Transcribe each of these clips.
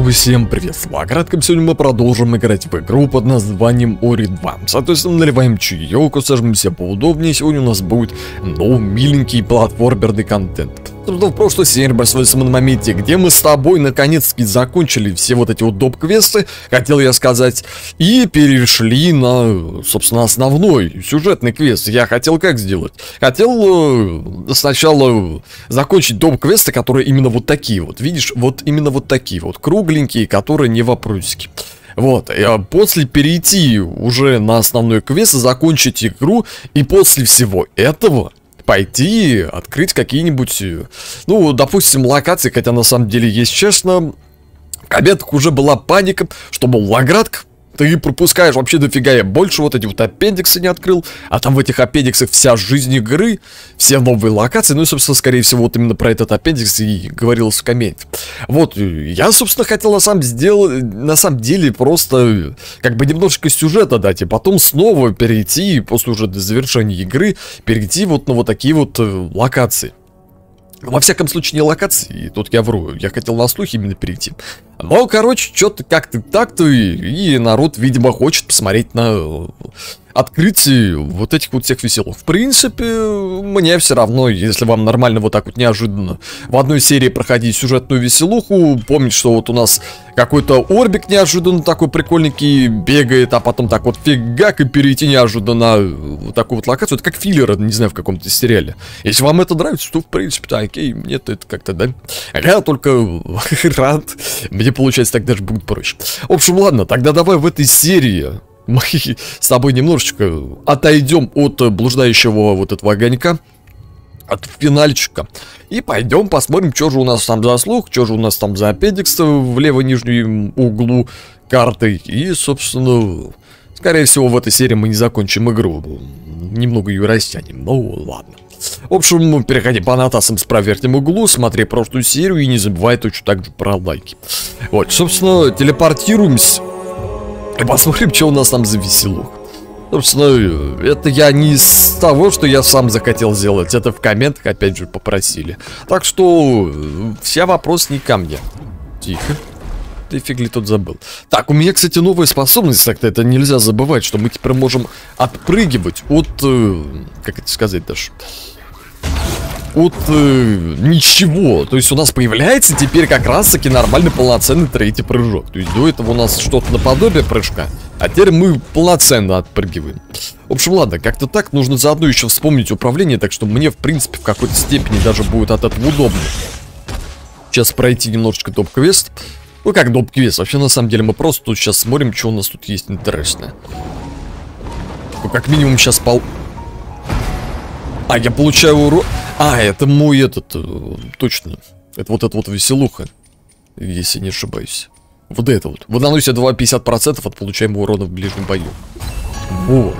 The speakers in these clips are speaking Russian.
Всем привет, с Вагратком. Сегодня мы продолжим играть в игру под названием Ori 2. Соответственно, наливаем чаек, сажаемся поудобнее. Сегодня у нас будет миленький платформерный контент. В прошлой серии, в своем моменте, где мы с тобой наконец-таки закончили все вот эти вот доп-квесты, хотел я сказать, и перешли на, собственно, основной сюжетный квест. Я хотел как сделать? Хотел сначала закончить доп-квесты, которые именно вот такие вот, видишь, вот именно вот такие вот, кругленькие, которые не вопросики. Вот, после перейти уже на основной квест, закончить игру, и после всего этого пойти открыть какие-нибудь, ну, допустим, локации, хотя на самом деле, если честно, в комментах уже была паника, что, мол, Вагратка, ты пропускаешь вообще дофига, я больше вот эти вот аппендиксы не открыл, а там в этих аппендиксах вся жизнь игры, все новые локации, ну и, собственно, скорее всего, вот именно про этот аппендикс и говорилось в комменте. Вот, я, собственно, хотел на самом деле просто, как бы, немножечко сюжета дать, и потом снова перейти, после уже завершения игры, перейти вот на вот такие вот локации. Во всяком случае, не локации, тут я вру, я хотел на слухи именно перейти. Но, короче, что-то как-то так-то, и народ, видимо, хочет посмотреть на открытие вот этих вот всех веселых. В принципе, мне все равно, если вам нормально вот так вот неожиданно в одной серии проходить сюжетную веселуху, помнить, что вот у нас какой-то орбик неожиданно такой прикольненький бегает, а потом так вот фигак и перейти неожиданно вот такую вот локацию, это как филлер, не знаю, в каком-то сериале. Если вам это нравится, то в принципе, окей, мне-то это как-то, да, я только рад, мне получается так даже будет проще. В общем, ладно, тогда давай в этой серии мы с тобой немножечко отойдем от блуждающего вот этого огонька, от финальчика, и пойдем посмотрим, что же у нас там за слух, что же у нас там за аппендикс в левом нижнем углу карты. И, собственно, скорее всего, в этой серии мы не закончим игру, немного ее растянем, ну ладно. В общем, переходи по аннотациям справа в верхнем углу, смотри прошлую серию и не забывай точно так же про лайки. Вот, собственно, телепортируемся и посмотрим, что у нас там за веселух. Собственно, это я не из того, что я сам захотел сделать, это в комментах опять же попросили. Так что, все вопросы не ко мне. Тихо. Ты фигли тут забыл. Так, у меня, кстати, новая способность, так-то это нельзя забывать, что мы теперь можем отпрыгивать от, как это сказать даже, от ничего. То есть у нас появляется теперь как раз-таки нормальный полноценный третий прыжок. То есть до этого у нас что-то наподобие прыжка, а теперь мы полноценно отпрыгиваем. В общем, ладно, как-то так. Нужно заодно еще вспомнить управление, так что мне, в принципе, в какой-то степени даже будет от этого удобно. Сейчас пройти немножечко топ-квест. Ну как доп-квест? Вообще, на самом деле, мы просто тут сейчас смотрим, что у нас тут есть интересное. Ну, как минимум, сейчас А, я получаю урон. А, это мой этот... точно. Это вот эта вот веселуха. Если не ошибаюсь. Вот это вот. Вы наносите 50% от получаемого урона в ближнем бою. Вот.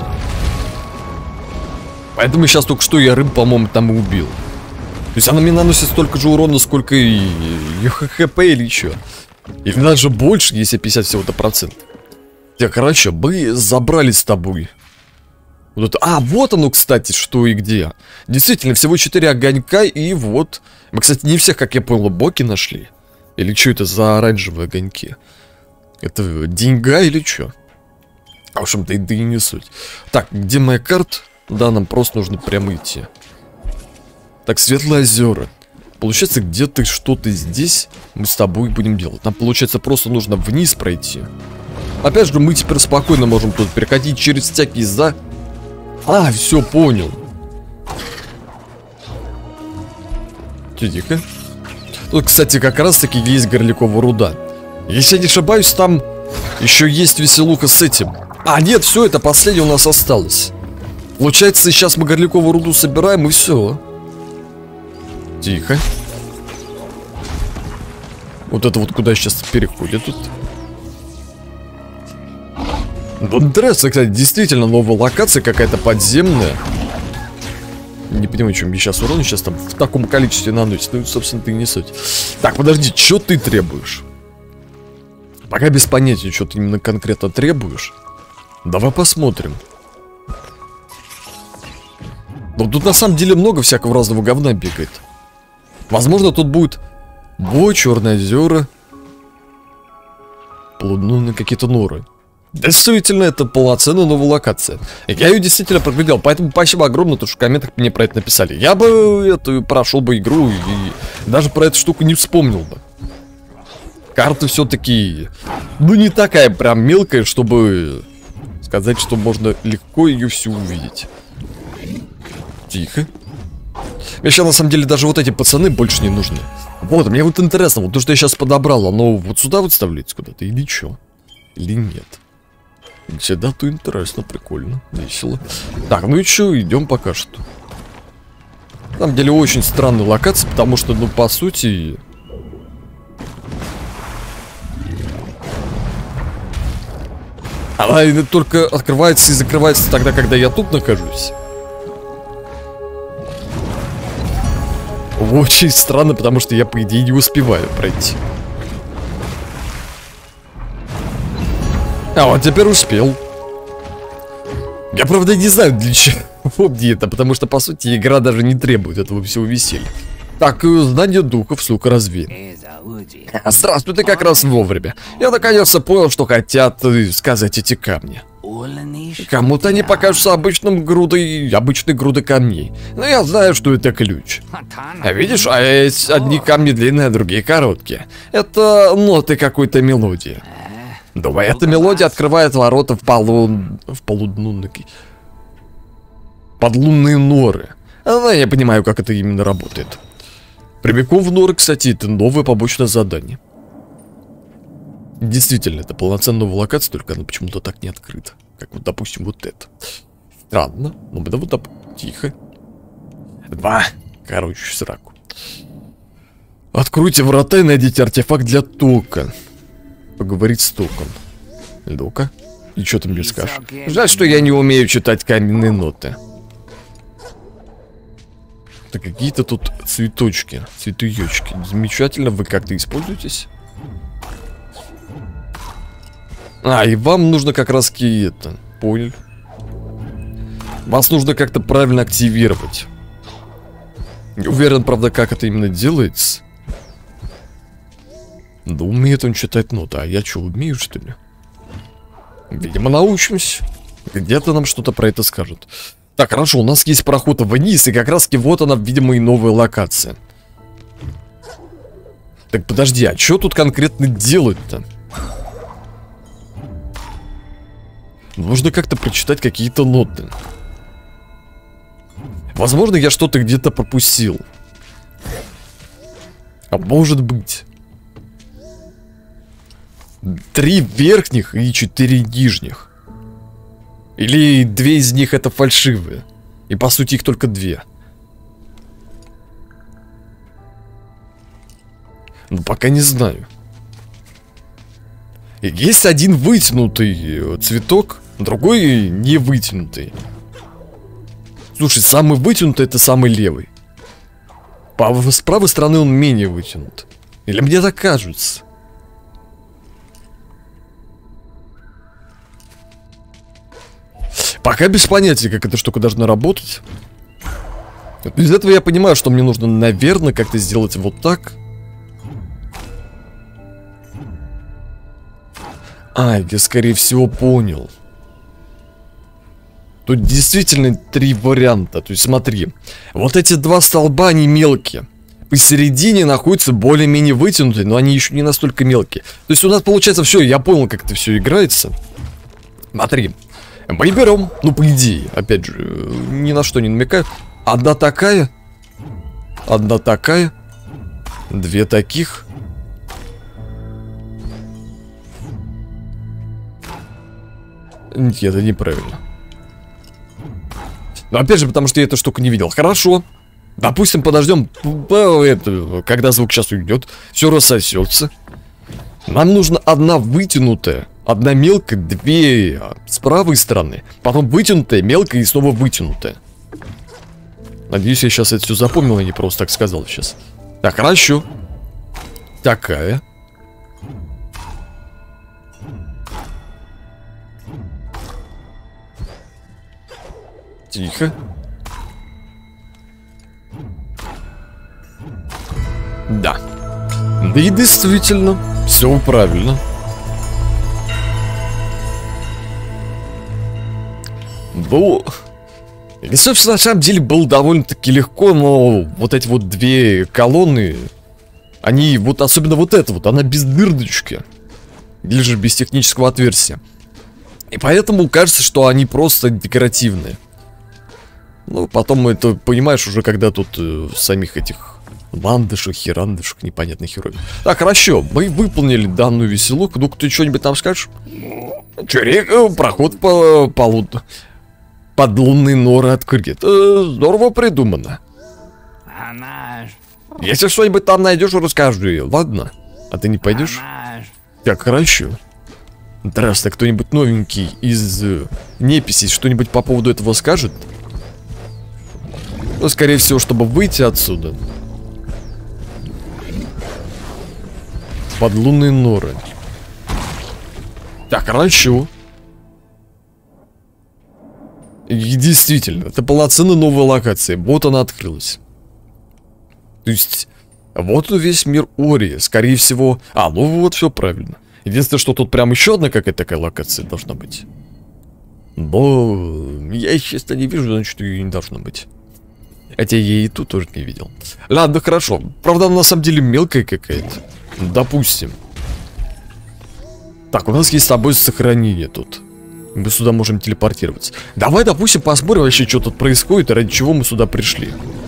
Поэтому сейчас только что я рыб, по-моему, там и убил. То есть она мне наносит столько же урона, сколько и ХП или что. Или даже больше, если 50 всего-то процентов. Так, короче, мы забрали с тобой. Вот это. А, вот оно, кстати, что и где. Действительно, всего 4 огонька, и вот. Мы, кстати, не всех, как я понял, боки нашли. Или что это за оранжевые огоньки? Это деньга или что? В общем-то, да и не суть. Так, где моя карта? Да, нам просто нужно прямо идти. Так, Светлые озера. Получается, где-то что-то здесь мы с тобой будем делать. Нам, получается, просто нужно вниз пройти. Опять же, мы теперь спокойно можем тут переходить через всякие А, все, понял. Тихо. Тут, кстати, как раз-таки есть Горлякова руда. Если я не ошибаюсь, там еще есть веселуха с этим. А, нет, все, это последнее у нас осталось. Получается, сейчас мы Горлякову руду собираем, и все. Тихо. Вот это вот куда сейчас переходит тут. Вот интересно, кстати, действительно новая локация какая-то подземная. Не понимаю, что мне сейчас урон сейчас там в таком количестве наносит. Ну, собственно, ты не суть. Так, подожди, что ты требуешь? Пока без понятия, что ты именно конкретно требуешь. Давай посмотрим. Но тут на самом деле много всякого разного говна бегает. Возможно, тут будет бой, черные озера. Полудневные какие-то норы. Действительно, это полноценная новая локация. Я ее действительно проглядел, поэтому спасибо огромное, то что в комментах мне про это написали. Я бы прошел бы игру и даже про эту штуку не вспомнил бы. Карта все-таки, ну, не такая прям мелкая, чтобы сказать, что можно легко ее всю увидеть. Тихо. Мне сейчас, на самом деле, даже вот эти пацаны больше не нужны. Вот, мне вот интересно, вот то, что я сейчас подобрал, оно вот сюда вот вставляется куда-то или что? Или нет? Всегда-то интересно, прикольно, весело. Так, ну и что, идем пока что. На самом деле, очень странная локация, потому что, ну, по сути... Она только открывается и закрывается тогда, когда я тут нахожусь. Очень странно, потому что я, по идее, не успеваю пройти. А вот теперь успел. Я, правда, не знаю, для чего мне это, потому что, по сути, игра даже не требует этого всего веселья. Так, знание духов, сука, разве? Здравствуй, ты как раз вовремя. Я наконец-то понял, что хотят сказать эти камни. Кому-то они покажутся обычной грудой камней. Но я знаю, что это ключ. Видишь, а есть одни камни длинные, а другие короткие. Это ноты какой-то мелодии. Думаю, эта мелодия открывает ворота в подлунные норы. Но я не понимаю, как это именно работает. Прямиком в норы, кстати, это новое побочное задание. Действительно, это полноценная локация, только она почему-то так не открыта. Как вот, допустим, вот это. Странно, но да вот так тихо. Короче, в сраку. Откройте врата и найдите артефакт для тока. Поговорить с током. Ну-ка, и что ты мне скажешь? Жаль, что я не умею читать каменные ноты. Это какие-то тут цветочки, цветуёчки. Замечательно, вы как-то используетесь? А, и вам нужно как раз это. Понял. Вас нужно как-то правильно активировать. Не уверен, правда, как это именно делается. Да умеет он читать ноты, а я что, умею, что ли? Видимо, научимся. Где-то нам что-то про это скажут. Так, хорошо, у нас есть проход вниз, и как раз-таки вот она, видимо, и новая локация. Так, подожди, а что тут конкретно делать-то? Нужно как-то прочитать какие-то ноты. Возможно, я что-то где-то пропустил. А может быть. 3 верхних и 4 нижних. Или 2 из них это фальшивые. И по сути их только 2. Ну пока не знаю. И есть один вытянутый цветок, другой не вытянутый. Слушай, самый вытянутый это самый левый. С правой стороны он менее вытянут. Или мне так кажется? Пока без понятия, как эта штука должна работать. Из этого я понимаю, что мне нужно, наверное, как-то сделать вот так. А, я, скорее всего, понял. Тут действительно 3 варианта. То есть, смотри. Вот эти 2 столба, они мелкие. Посередине находятся более-менее вытянутые, но они еще не настолько мелкие. То есть, у нас получается все, я понял, как это все играется. Смотри. Мы берем, ну, по идее, опять же, ни на что не намекаю. Одна такая. 2 таких. Нет, это неправильно. Но опять же, потому что я эту штуку не видел. Хорошо. Допустим, подождем, когда звук сейчас уйдет. Все рассосется. Нам нужно одна вытянутая. Одна мелкая, 2 с правой стороны. Потом вытянутая, мелкая и снова вытянутая. Надеюсь, я сейчас это все запомнил, а не просто так сказал сейчас. Так, хорошо. Такая. Тихо. Да. Да и действительно, все правильно. Ну, и, собственно, на самом деле было довольно-таки легко, но вот эти вот две колонны, они, вот особенно вот эта вот, она без дырочки, или же без технического отверстия. И поэтому кажется, что они просто декоративные. Ну, потом это понимаешь уже, когда тут самих этих ландышек, херандышек, непонятных херов. Так, хорошо, мы выполнили данную веселуху. Ну, ты что-нибудь там скажешь? Проход под лунные норы открыт. Здорово придумано. Если что-нибудь там найдешь, расскажи, ладно? А ты не пойдешь? Так, хорошо. Здравствуйте, кто-нибудь новенький из неписей что-нибудь по поводу этого скажет? Ну, скорее всего, чтобы выйти отсюда. Под лунные норы. Так, хорошо. И действительно, это полноценная новая локация. Вот она открылась. То есть, вот весь мир Ори. Скорее всего... ну вот, все правильно. Единственное, что тут прям еще одна какая-то такая локация должна быть. Но я, честно, не вижу, значит, ее не должно быть. Хотя я и тут тоже не видел. Ладно, хорошо. Правда, она на самом деле мелкая какая-то. Допустим. Так, у нас есть с тобой сохранение тут. Мы сюда можем телепортироваться. Давай, допустим, посмотрим вообще, что тут происходит и ради чего мы сюда пришли.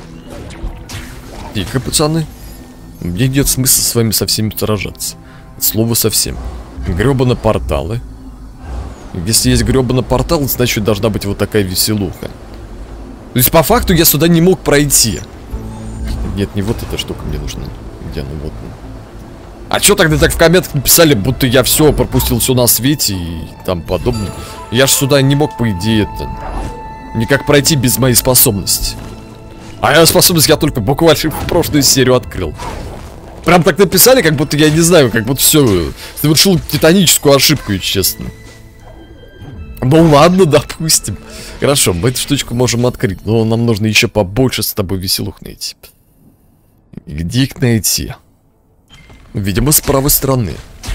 Тихо, пацаны. Мне нет смысла с вами со всеми сражаться. Слово совсем. Гребаные порталы. Если есть гребаный портал, значит должна быть вот такая веселуха. То есть по факту я сюда не мог пройти. Нет, не вот эта штука мне нужна. Где она? Вот. А чё тогда так в комментах написали, будто я все пропустил все на свете и там подобное? Я ж сюда не мог, по идее, это никак пройти без моей способности. А я способность я только буквально в прошлую серию открыл. Прям так написали, как будто я не знаю, как будто все совершил титаническую ошибку, если честно. Ну ладно, допустим. Хорошо, мы эту штучку можем открыть, но нам нужно еще побольше с тобой веселух найти. Где их найти? Видимо, с правой стороны.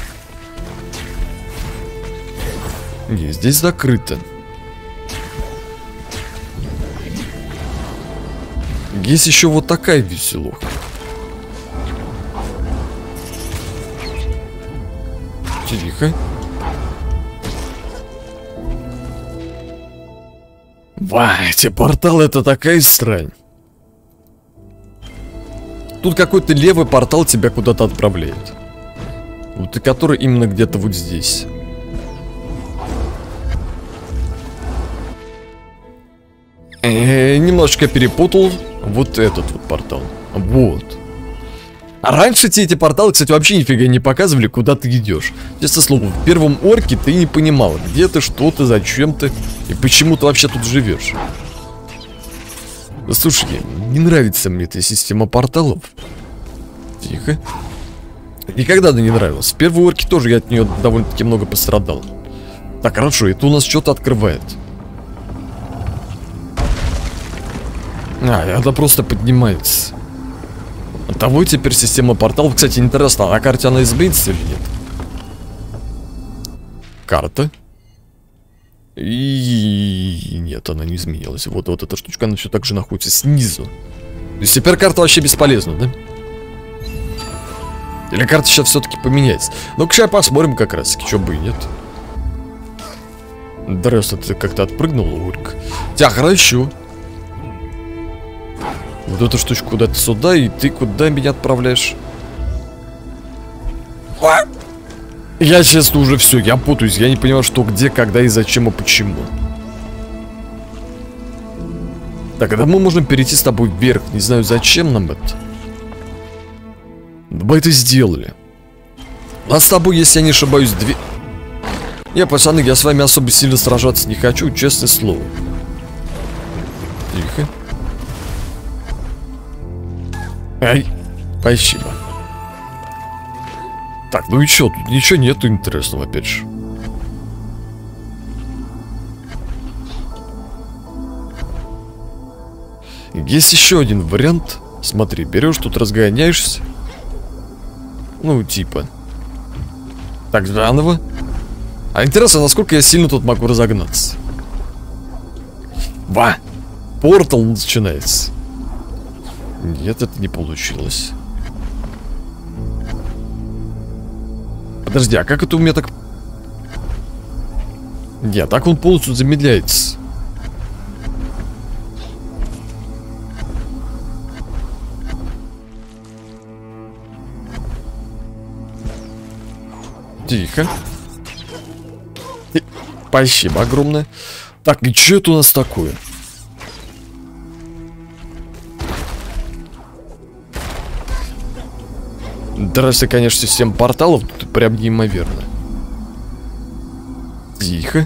Не, здесь закрыто. Есть еще вот такая веселуха. Тихо. Эти порталы — это такая срань. Тут какой-то левый портал тебя куда-то отправляет. Вот и который именно где-то вот здесь. Немножечко перепутал вот этот вот портал. Вот. А раньше тебе эти порталы, кстати, вообще нифига не показывали, куда ты идешь. Честно слово, в первом орке ты не понимал, где ты, что ты, зачем ты и почему ты вообще тут живешь. Слушай, не нравится мне эта система порталов. Тихо. Никогда она не нравилась. В первой орке тоже я от нее довольно-таки много пострадал. Так, хорошо, это у нас что-то открывает. Это просто поднимается. Оттого теперь система порталов. Кстати, интересно, на карте она изменится или нет? Карта. И нет, она не изменилась. Вот эта штучка, она все так же находится снизу. То есть теперь карта вообще бесполезна, да? Или карта сейчас все-таки поменяется? Ну-ка, сейчас посмотрим как раз, что бы и нет. Здравствуй, ты как-то отпрыгнул, Улька. Тебя хорошо. Вот эту штучку куда-то сюда, и ты куда меня отправляешь? Я, честно, уже все, я путаюсь. Я не понимаю, что, где, когда и зачем и почему. Так, тогда мы можем перейти с тобой вверх. Не знаю, зачем нам это. Мы это сделали. У нас с тобой, если я не ошибаюсь, две... Не, пацаны, я с вами особо сильно сражаться не хочу, честное слово. Тихо. Ай, спасибо. Так, ну и чё, тут ничего нету интересного, опять же. Есть еще один вариант. Смотри, берешь, тут разгоняешься. Ну, типа. Так, заново. А интересно, насколько я сильно тут могу разогнаться. Ва! Портал начинается. Нет, это не получилось. Подожди, а как это у меня так... Нет, так он полностью замедляется. Тихо. Спасибо огромное. Так, и что это у нас такое? Здрасте, конечно, система порталов тут прям неимоверно. Тихо.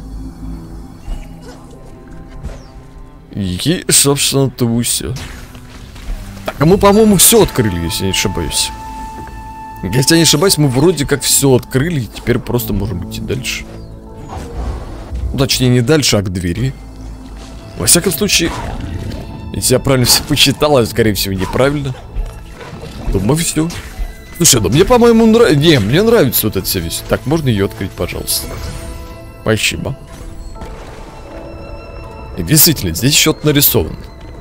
И, собственно-то, все. Так, а мы, по-моему, все открыли, если не ошибаюсь. Если я не ошибаюсь, мы вроде как все открыли, и теперь просто можем идти дальше. Ну, точнее, не дальше, а к двери. Во всяком случае, если я правильно все посчитал, а скорее всего неправильно. Думаю, все. Слушай, ну мне, по-моему, нравится. Не, мне нравится вот эта вся вещь. Так, можно ее открыть, пожалуйста. Спасибо. И действительно, здесь счет нарисован.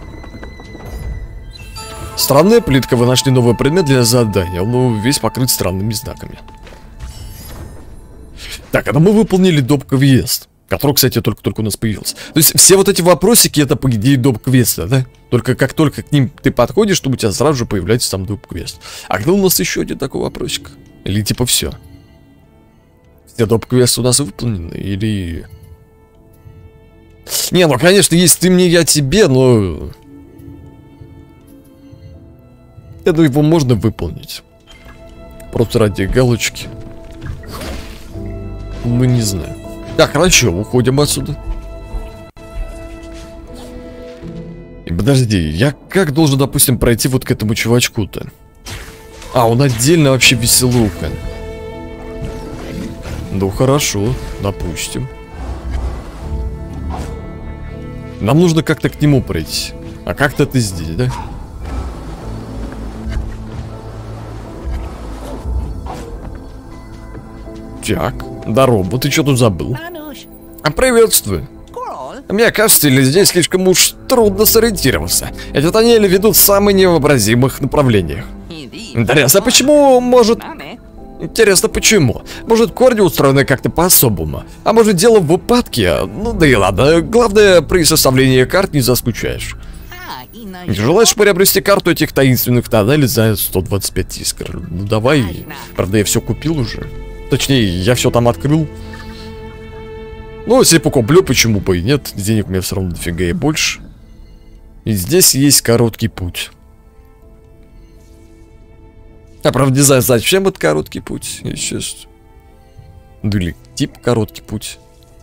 Странная плитка, вы нашли новый предмет для задания. Он весь покрыт странными знаками. Так, а мы выполнили доп-квест, который, кстати, только у нас появился. То есть все вот эти вопросики, это по идее доп-квеста, да? Только как только к ним ты подходишь, чтобы у тебя сразу же появляется там доп-квест. А когда у нас еще один такой вопросик? Или типа все? Все доп-квесты у нас выполнены? Или... Не, ну конечно, есть ты мне, я тебе, но... Я думаю, его можно выполнить. Просто ради галочки. Ну, не знаю. Так, хорошо, уходим отсюда. И подожди, я как должен, допустим, пройти вот к этому чувачку-то? А, он отдельно вообще веселуха. Ну, хорошо, допустим. Нам нужно как-то к нему пройти. А как-то ты здесь, да? Так, здорово, ты что тут забыл? Приветствую. Мне кажется, или здесь слишком уж трудно сориентироваться. Эти тоннели ведут в самых невообразимых направлениях. Интересно, почему, может... Интересно, почему? Может, корни устроены как-то по-особому? А может, дело в упадке? Ну да и ладно, главное, при составлении карт не заскучаешь. Желаешь приобрести карту этих таинственных тоннелей за 125 искр? Ну давай. Правда, я все купил уже. Точнее, я все там открыл. Ну, если покуплю, почему бы и нет? Денег у меня все равно дофига и больше. И здесь есть короткий путь. А правда, не знаю, зачем это короткий путь. Я сейчас... Да или тип короткий путь.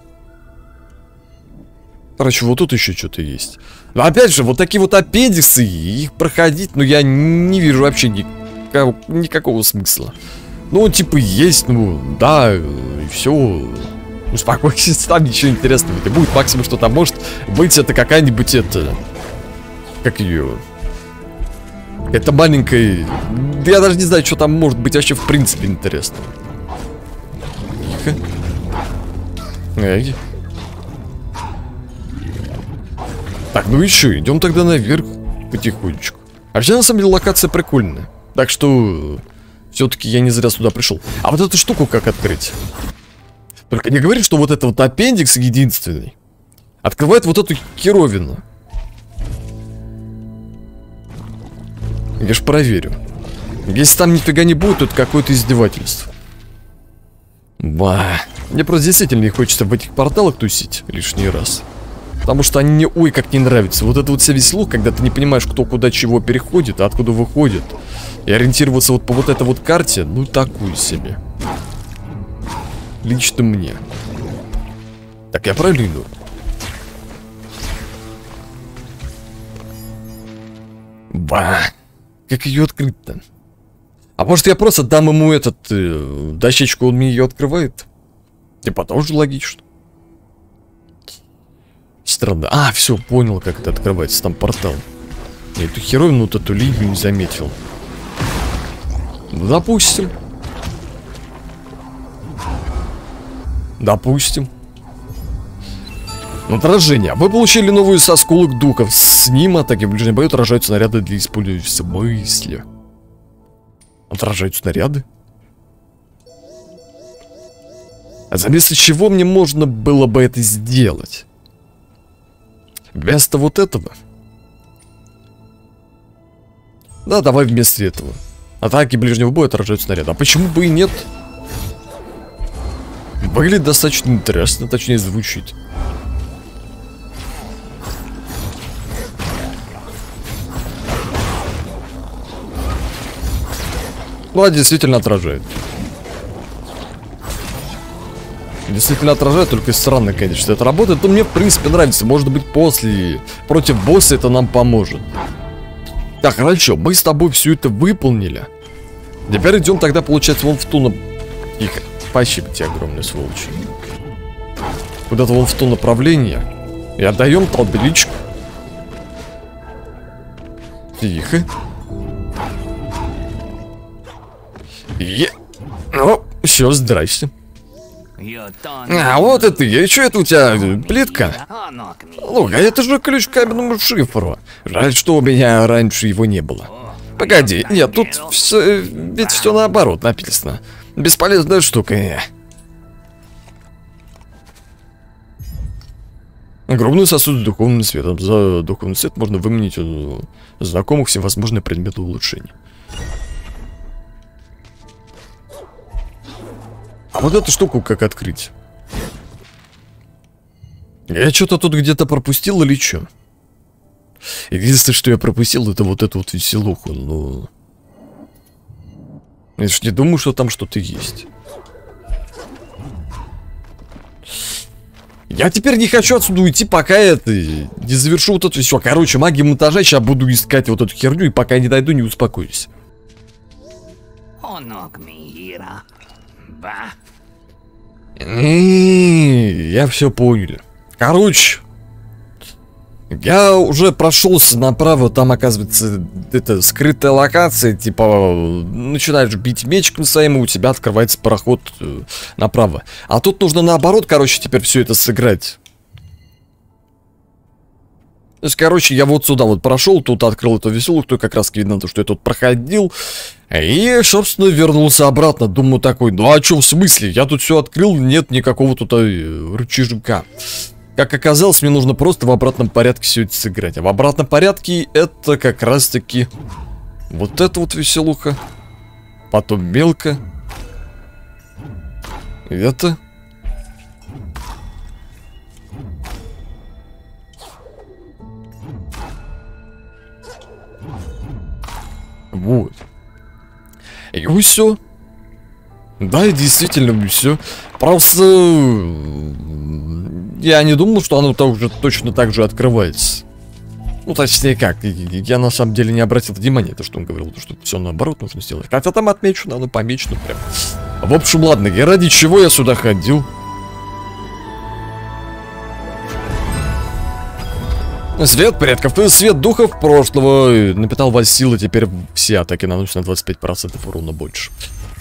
Короче, вот тут еще что-то есть. Но опять же, вот такие вот аппендиксы, их проходить, ну, я не вижу вообще никакого смысла. Ну, типа, есть, ну, да, и все. Успокойся, там ничего интересного не будет. Максимум, что там может быть, это какая-нибудь, это... Как ее... Это маленькая... Я даже не знаю, что там может быть вообще в принципе интересно. Тихо. Эй. Так, ну еще, идем тогда наверх потихонечку. А вообще, на самом деле, локация прикольная. Так что... Все-таки я не зря сюда пришел. А вот эту штуку как открыть? Только не говори, что вот это вот аппендикс единственный открывает вот эту херовину. Я ж проверю. Если там нифига не будет, то это какое-то издевательство. Ба. Мне просто действительно не хочется в этих порталах тусить лишний раз. Потому что они мне ой как не нравятся. Вот это вот вся веселуха, когда ты не понимаешь, кто куда чего переходит, а откуда выходит. И ориентироваться вот по вот этой вот карте, ну такую себе. Лично мне. Так, я правильно иду? Ба. Как ее открыть-то? А может я просто дам ему этот дощечку, он мне ее открывает? Типа тоже логично. Странно. А, все, понял, как это открывается. Там портал. Я эту херовину, вот эту линию не заметил. Допустим. Отражение. Вы получили новую соскулок духов. С ним атаки в ближнем бою отражают снаряды для использования. В смысле? Отражают снаряды? А вместо чего мне можно было бы это сделать? Вместо вот этого? Да, давай вместо этого. Атаки ближнего боя отражают снаряды. А почему бы и нет? Выглядит достаточно интересно, точнее звучит. Ну, а действительно отражает. Действительно отражает, только странно, конечно, что это работает. Но мне, в принципе, нравится. Может быть, после, против босса это нам поможет. Так, хорошо, мы с тобой все это выполнили. Теперь идем тогда, получается, вон в ту... Тихо, спасибо тебе огромное, сволочь. Куда-то вон в то направление. И отдаем табличку. Тихо. О, все, здрасте. А вот это я. Что это у тебя? Плитка? Ну, а это же ключ к каменному шифру. Жаль, что у меня раньше его не было. Погоди, нет, тут все, ведь все наоборот написано. Бесполезная штука. Огромный сосуд с духовным светом. За духовный свет можно выменить у знакомых всевозможные предметы улучшения. А вот эту штуку как открыть? Я что-то тут где-то пропустил или что? Единственное, что я пропустил, это вот эту вот веселуху, но... Я ж не думаю, что там что-то есть. Я теперь не хочу отсюда уйти, пока это... не завершу вот это все. Короче, магия монтажа, сейчас буду искать вот эту херню, и пока не дойду, не успокоюсь. Я все понял. Короче, я уже прошелся направо, там оказывается это скрытая локация, типа начинаешь бить мечиком своим, и у тебя открывается проход направо. А тут нужно наоборот, короче, теперь все это сыграть. То есть, короче, я вот сюда вот прошел, тут открыл эту веселую, то как раз видно, что я тут проходил. И, собственно, вернулся обратно. Думаю такой, ну а что в смысле? Я тут все открыл, нет никакого тут рычажка. Как оказалось, мне нужно просто в обратном порядке все это сыграть. А в обратном порядке это как раз таки вот эта вот веселуха. Потом мелко. И это... Вот. И все. Да, и действительно все. Просто... я не думал, что оно точно так же открывается. Ну, точнее как. Я на самом деле не обратил внимания, то, что он говорил, что все наоборот нужно сделать. Хотя там отмечено, оно помечено прям. В общем, ладно, ради чего я сюда ходил? Свет предков, свет духов прошлого напитал вас силы, теперь все атаки наносят на 25% урона больше.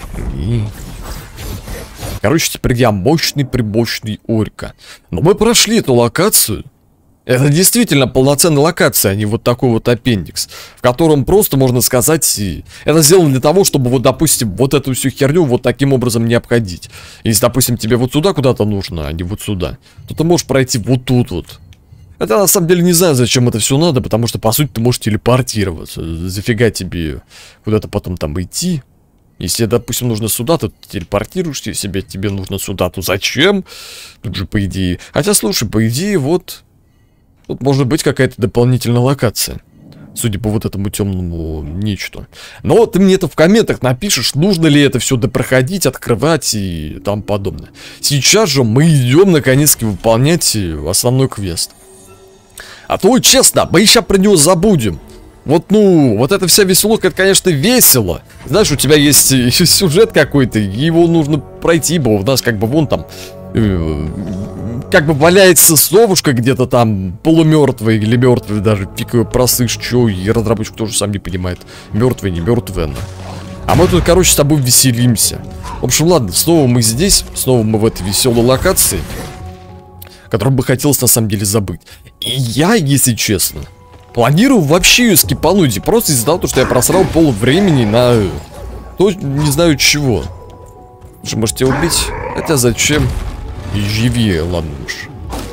Короче, теперь я мощный Орька. Но мы прошли эту локацию. Это действительно полноценная локация, а не вот такой вот аппендикс, в котором просто, можно сказать, это сделано для того, чтобы вот, допустим, вот эту всю херню вот таким образом не обходить. Если, допустим, тебе вот сюда куда-то нужно, а не вот сюда, то ты можешь пройти вот тут вот. Это на самом деле не знаю, зачем это все надо, потому что, по сути, ты можешь телепортироваться. Зафига тебе куда-то потом там идти. Если, допустим, нужно сюда, то ты телепортируешься, если тебе нужно сюда, то зачем? Тут же, по идее... Хотя, слушай, по идее, вот... Тут может быть какая-то дополнительная локация. Судя по вот этому темному нечто. Но ты мне это в комментах напишешь, нужно ли это все допроходить, открывать и тому подобное. Сейчас же мы идем, наконец-таки, выполнять основной квест. А то, честно, мы сейчас про него забудем. Вот, ну, вот эта вся веселуха, это, конечно, весело. Знаешь, у тебя есть сюжет какой-то, его нужно пройти, бо у нас как бы вон там... как бы валяется совушка где-то там, полумертвая или мертвая, даже фиг ее просышь, что, и разработчик тоже сам не понимает, мертвая, не мертвая она. А мы тут, короче, с тобой веселимся. В общем, ладно, снова мы здесь, снова мы в этой веселой локации. которую бы хотелось на самом деле забыть. И я, если честно, планирую вообще ее скипануть. Просто из-за того, что я просрал пол времени на... то не знаю чего. Вы же можете убить? Хотя зачем? И живее, ладно уж.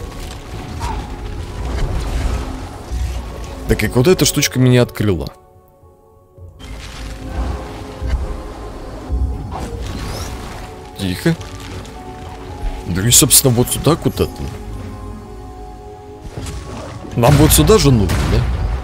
Так как вот эта штучка меня открыла. Тихо. Да и, собственно, вот сюда куда-то. Нам вот сюда же нужно, да?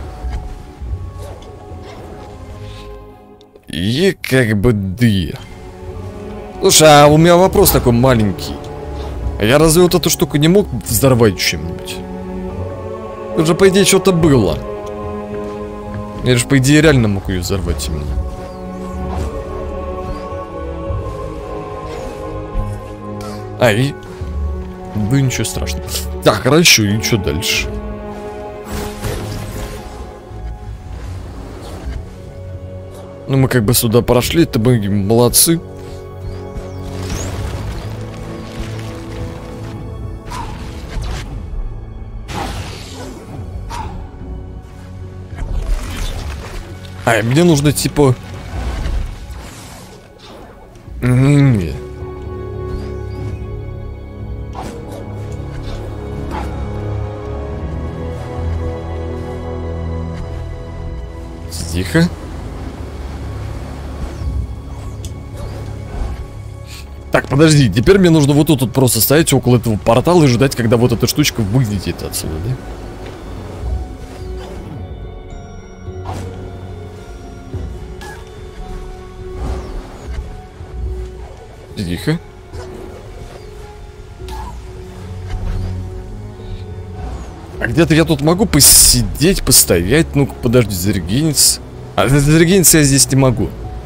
И как бы да. Слушай, а у меня вопрос такой маленький. Я разве вот эту штуку не мог взорвать чем-нибудь? Тут же, по идее, что-то было. Я же, по идее, реально мог ее взорвать именно. Ай. Да ничего страшного. Так, хорошо, и что дальше? Ну, мы как бы сюда прошли, это мы молодцы. А, мне нужно типа... Не. Тихо. Так, подожди, теперь мне нужно вот тут вот просто стоять около этого портала и ждать, когда вот эта штучка вылетит отсюда, да? Тихо. А где-то я тут могу посидеть, постоять. Ну-ка, подожди, зарегениться. А зарегениться я здесь не могу.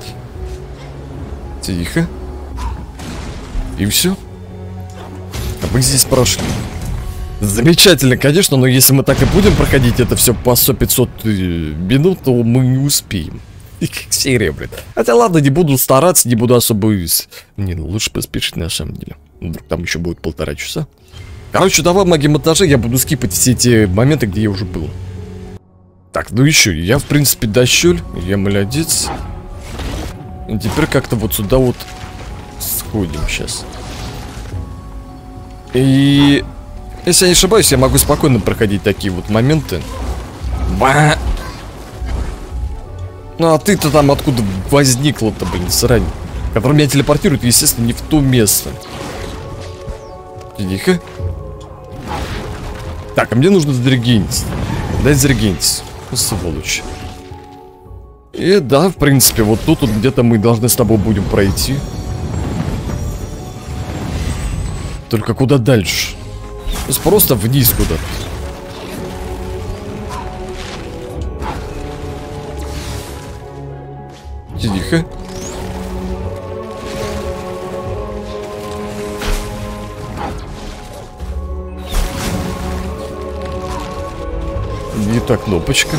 Тихо. И все. А мы здесь прошли. Замечательно, конечно, но если мы так и будем проходить это все по 100-500 минут, то мы не успеем. И как серия, блин. Хотя ладно, не буду стараться, не буду особо... Не, ну лучше поспешить на самом деле. Вдруг там еще будет 1,5 часа. Короче, давай в магии-монтаже я буду скипать все эти моменты, где я уже был. Так, ну еще, я в принципе дощель, я молодец. И теперь как-то вот сюда вот сходим сейчас. И... если я не ошибаюсь, я могу спокойно проходить такие вот моменты. Ба! Ну а ты-то там откуда возникла-то, блин, срань? Который меня телепортирует, естественно, не в то место. Тихо. Так, а мне нужно зарегениться. Дай зарегениться. Сволочь. И да, в принципе, вот тут вот где-то мы должны с тобой будем пройти. Только куда дальше? То есть просто вниз куда-то. Тихо. Не та кнопочка.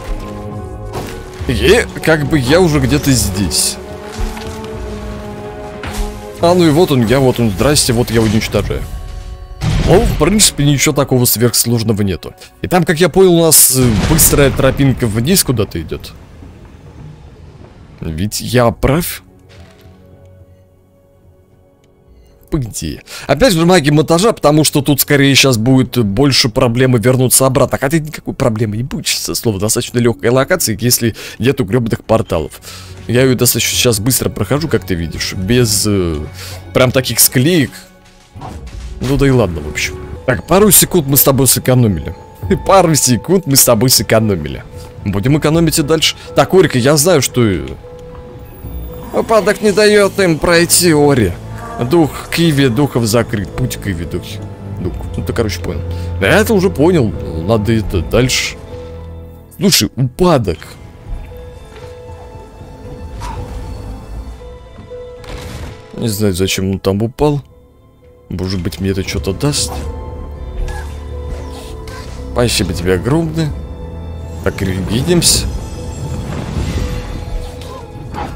И как бы я уже где-то здесь. А, ну и вот он, я, вот он, здрасте, вот я уничтожаю. Ну, в принципе, ничего такого сверхсложного нету. И там, как я понял, у нас быстрая тропинка вниз куда-то идет. Ведь я прав? Где? Опять же магия монтажа, потому что тут скорее сейчас будет больше проблемы вернуться обратно. Хотя никакой проблемы не будет, честное слово. Достаточно легкая локация, если нету гребаных порталов. Я ее достаточно сейчас быстро прохожу, как ты видишь. Без прям таких склеек. Ну да и ладно, в общем. Так, пару секунд мы с тобой сэкономили. Пару секунд мы с тобой сэкономили. Будем экономить и дальше. Так, Орика, я знаю, что... Упадок не дает им пройти, Ори. Дух Киви, духов закрыт. Путь Киви, духи. Дух. Ну ты, короче, понял. Да я это уже понял. Надо это дальше. Слушай, упадок. Не знаю, зачем он там упал. Может быть, мне это что-то даст. Спасибо тебе огромное. Так, регидимся.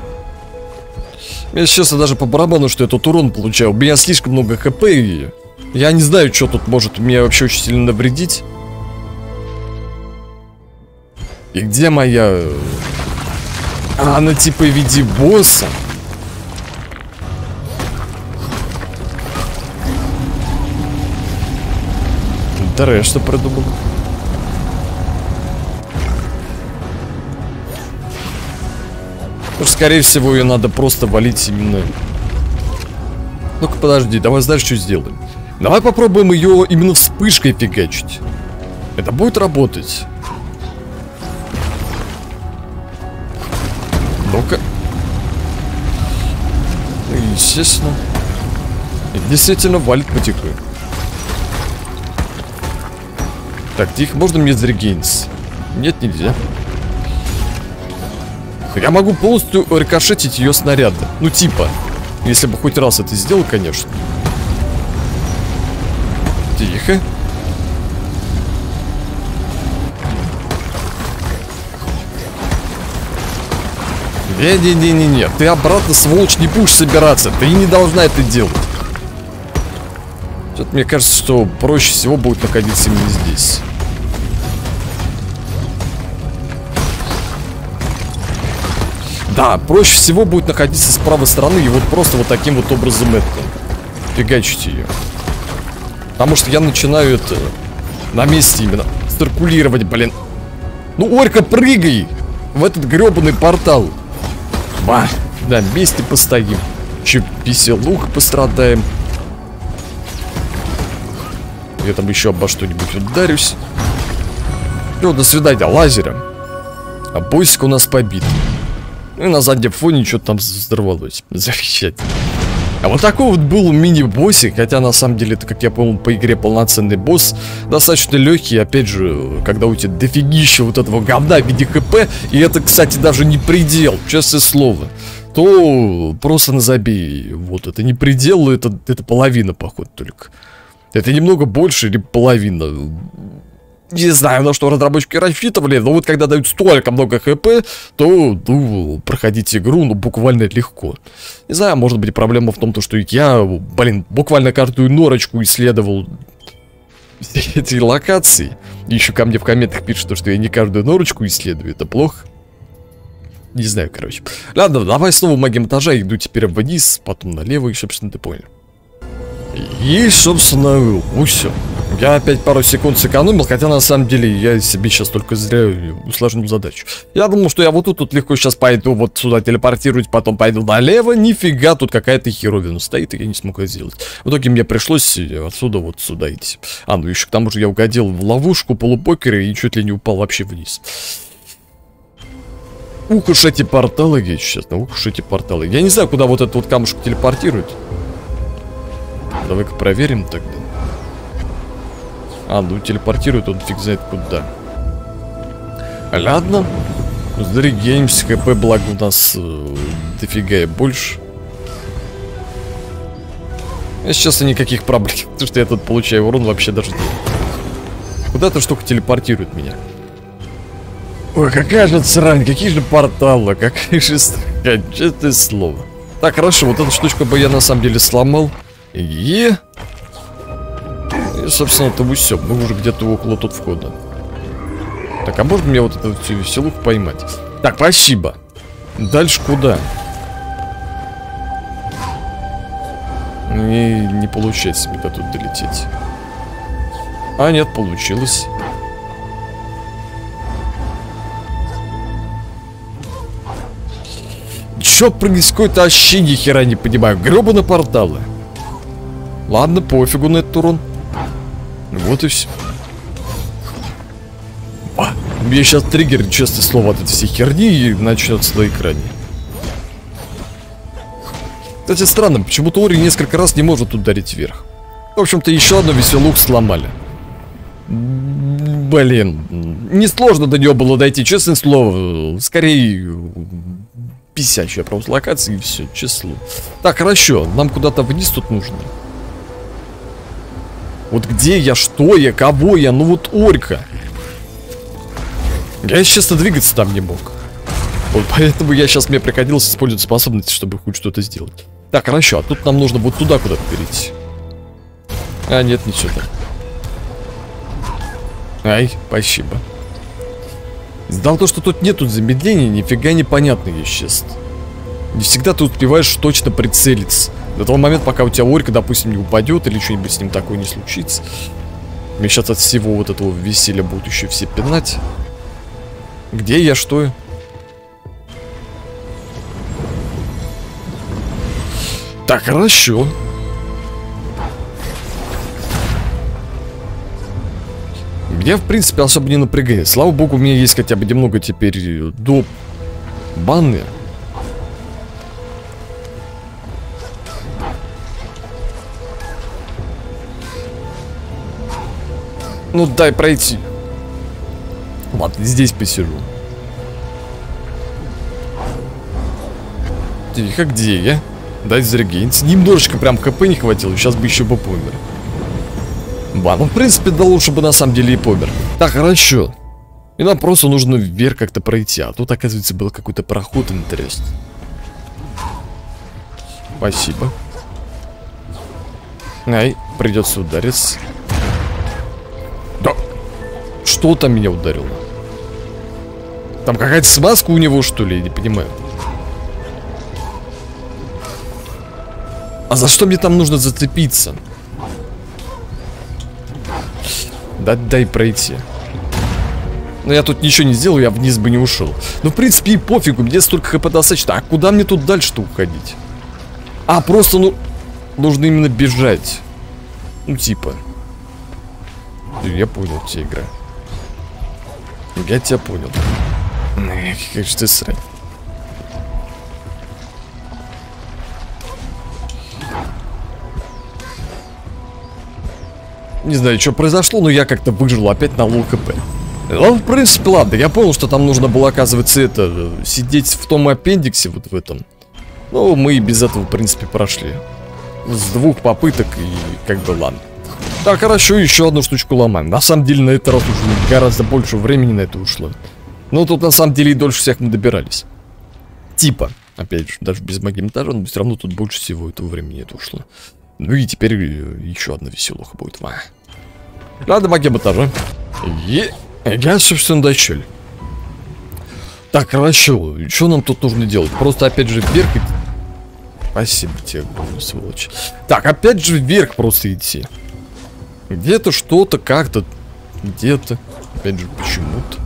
Мне сейчас даже по барабану, что я тут урон получаю. У меня слишком много хп и... Я не знаю, что тут может мне вообще очень сильно навредить. И где моя... А, она типа в виде босса. Трэш, что придумал. Потому что, скорее всего, ее надо просто валить именно... Ну-ка, подожди, давай знаешь, что сделаем? Давай попробуем ее именно вспышкой фигачить. Это будет работать. Ну-ка. Естественно. Действительно валит потихоньку. Так, тихо, можно мне зарегениться? Нет, нельзя. Я могу полностью рикошетить ее снаряды. Ну, типа. Если бы хоть раз это сделал, конечно. Тихо. Не-не-не-не-не. Ты обратно, сволочь, не будешь собираться. Ты не должна это делать. Что-то мне кажется, что проще всего будет находиться именно здесь. Да, проще всего будет находиться с правой стороны и вот просто вот таким вот образом это фигачить ее. Потому что я начинаю это на месте именно циркулировать, блин. Ну, Орька, прыгай в этот гребаный портал. Ба, да, вместе постоим. Че, веселуха пострадаем. Я там еще обо что-нибудь ударюсь. Все, до свидания, лазером. А боссик у нас побит. И на заднем фоне что-то там взорвалось. Замечательно. А вот такой вот был мини-боссик. Хотя на самом деле это, как я понял, по игре полноценный босс. Достаточно легкий. Опять же, когда у тебя дофигища вот этого говна в виде ХП. И это, кстати, даже не предел, честное слово. То просто назови. Вот, это не предел, это половина, походу, только. Это немного больше или половина. Не знаю, на что разработчики рассчитывали, но вот когда дают столько много хп, то, ну, проходить игру, ну, буквально легко. Не знаю, может быть, проблема в том, что я, блин, буквально каждую норочку исследовал все эти локации. И еще ко мне в комментах пишут, что я не каждую норочку исследую, это плохо. Не знаю, короче. Ладно, давай снова в магии этажа, иду теперь вниз, потом налево, и, собственно, ты понял. И, собственно, ну все. Я опять пару секунд сэкономил, хотя на самом деле я себе сейчас только зря усложнил задачу. Я думал, что я вот тут легко сейчас пойду вот сюда телепортировать, потом пойду налево. Нифига, тут какая-то херовина стоит, и я не смог это сделать. В итоге мне пришлось отсюда вот сюда идти. А, ну еще к тому же я угодил в ловушку полупокера и чуть ли не упал вообще вниз. Ух уж эти порталы, я честно, ух уж эти порталы. Я не знаю, куда вот этот вот камушек телепортирует. Давай-ка проверим тогда. А, ну телепортирует он фиг знает куда. Ладно. Зарегенимся, ХП, благо у нас дофига и больше. Сейчас никаких проблем, потому что я тут получаю урон вообще даже нет. Куда эта штука телепортирует меня? Ой, какая же срань, какие же порталы, какая же срань, честное слово. Так, хорошо, вот эту штучку бы я на самом деле сломал. И собственно, это все. Мы уже где-то около тут входа. Так, а можно мне вот эту всю веселуху поймать? Так, спасибо. Дальше куда? Не получается мне до тут долететь. А, нет, получилось. Чё происходит, вообще ни хера не понимаю. Грёбаные порталы. Ладно, пофигу на этот урон. Вот и все. Мне сейчас триггерит, честное слово, от этой всей херни и начнется на экране. Кстати, странно, почему-то Ори несколько раз не может ударить вверх. В общем-то, еще одну веселуху сломали. Блин, несложно до нее было дойти, честное слово. Скорее, писячая просто локация и все, число. Так, хорошо, нам куда-то вниз тут нужно. Вот где я, что я, кого я, ну вот Орька. Я, честно, двигаться там не мог. Вот поэтому я сейчас, мне приходилось использовать способности, чтобы хоть что-то сделать. Так, хорошо, а тут нам нужно вот туда куда-то перейти. А, нет, ничего там. Ай, спасибо. Знал то, что тут нету замедления, нифига непонятных веществ. Не всегда ты успеваешь точно прицелиться. До того момента, пока у тебя орька, допустим, не упадет или что-нибудь с ним такое не случится. Мне сейчас от всего вот этого веселья будут еще все пинать. Где я, что я? Так, хорошо. Меня, в принципе, особо не напрягает. Слава богу, у меня есть хотя бы немного теперь доп. Баны. Ну, дай пройти. Ладно, здесь посижу. Тихо, где я? Дай зарегениться. Немножечко прям КП не хватило, сейчас бы еще бы помер. Ба, ну в принципе, да лучше бы на самом деле и помер. Так, хорошо. И нам просто нужно вверх как-то пройти. А тут, оказывается, был какой-то проход интересный. Спасибо. Ай, придется удариться. Да. Что там меня ударило? Там какая-то смазка у него, что ли? Я не понимаю. А за что мне там нужно зацепиться? Да дай пройти. Но я тут ничего не сделал, я вниз бы не ушел. Ну, в принципе, и пофигу, мне столько хп достаточно. А куда мне тут дальше-то уходить? А, просто, ну, нужно именно бежать. Ну, типа. Я понял тебя, игра. Я тебя понял. Как же ты срать. Не знаю, что произошло, но я как-то выжил опять на лоу хп. Ну, в принципе, ладно, я понял, что там нужно было, оказывается, это, сидеть в том аппендиксе, вот в этом. Ну, мы и без этого, в принципе, прошли. С 2 попыток и как бы ладно. Так, хорошо, еще одну штучку ломаем. На самом деле, на этот раз уже гораздо больше времени на это ушло. Но тут, на самом деле, и дольше всех мы добирались. Типа, опять же, даже без магии монтажа, но все равно тут больше всего этого времени это ушло. Ну и теперь еще одна веселуха будет. Ладно, магия монтажа. Я, собственно, дочель. Так, хорошо. Что нам тут нужно делать? Просто, опять же, вверх идти. Спасибо тебе, сволочь. Так, опять же, вверх просто идти. Где-то что-то, как-то. Где-то. Опять же, почему-то.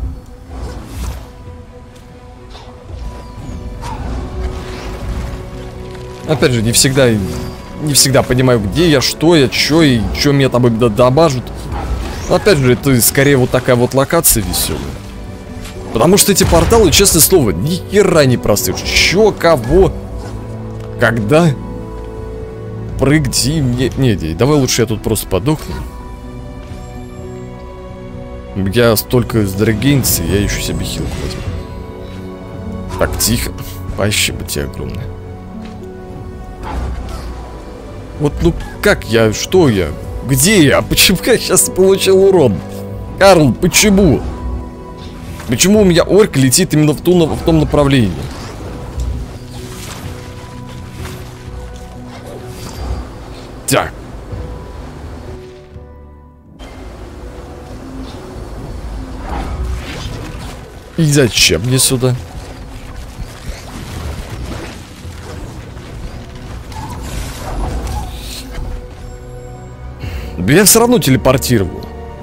Опять же, не всегда понимаю, где я, что и что меня там добажут. Но опять же, это скорее вот такая вот локация веселая. Потому что эти порталы, честное слово, ни хера не простые. Чё, кого, когда? Прыгди мне. Не, давай лучше я тут просто подохну. Я столько зарегенится, я еще себе хилку возьму. Так, тихо. Спасибо тебе огромное. Вот, ну как я, что я, где я, почему я сейчас получил урон? Карл, почему? Почему у меня орк летит именно в том направлении? Так. И зачем мне сюда? Я все равно телепортировал.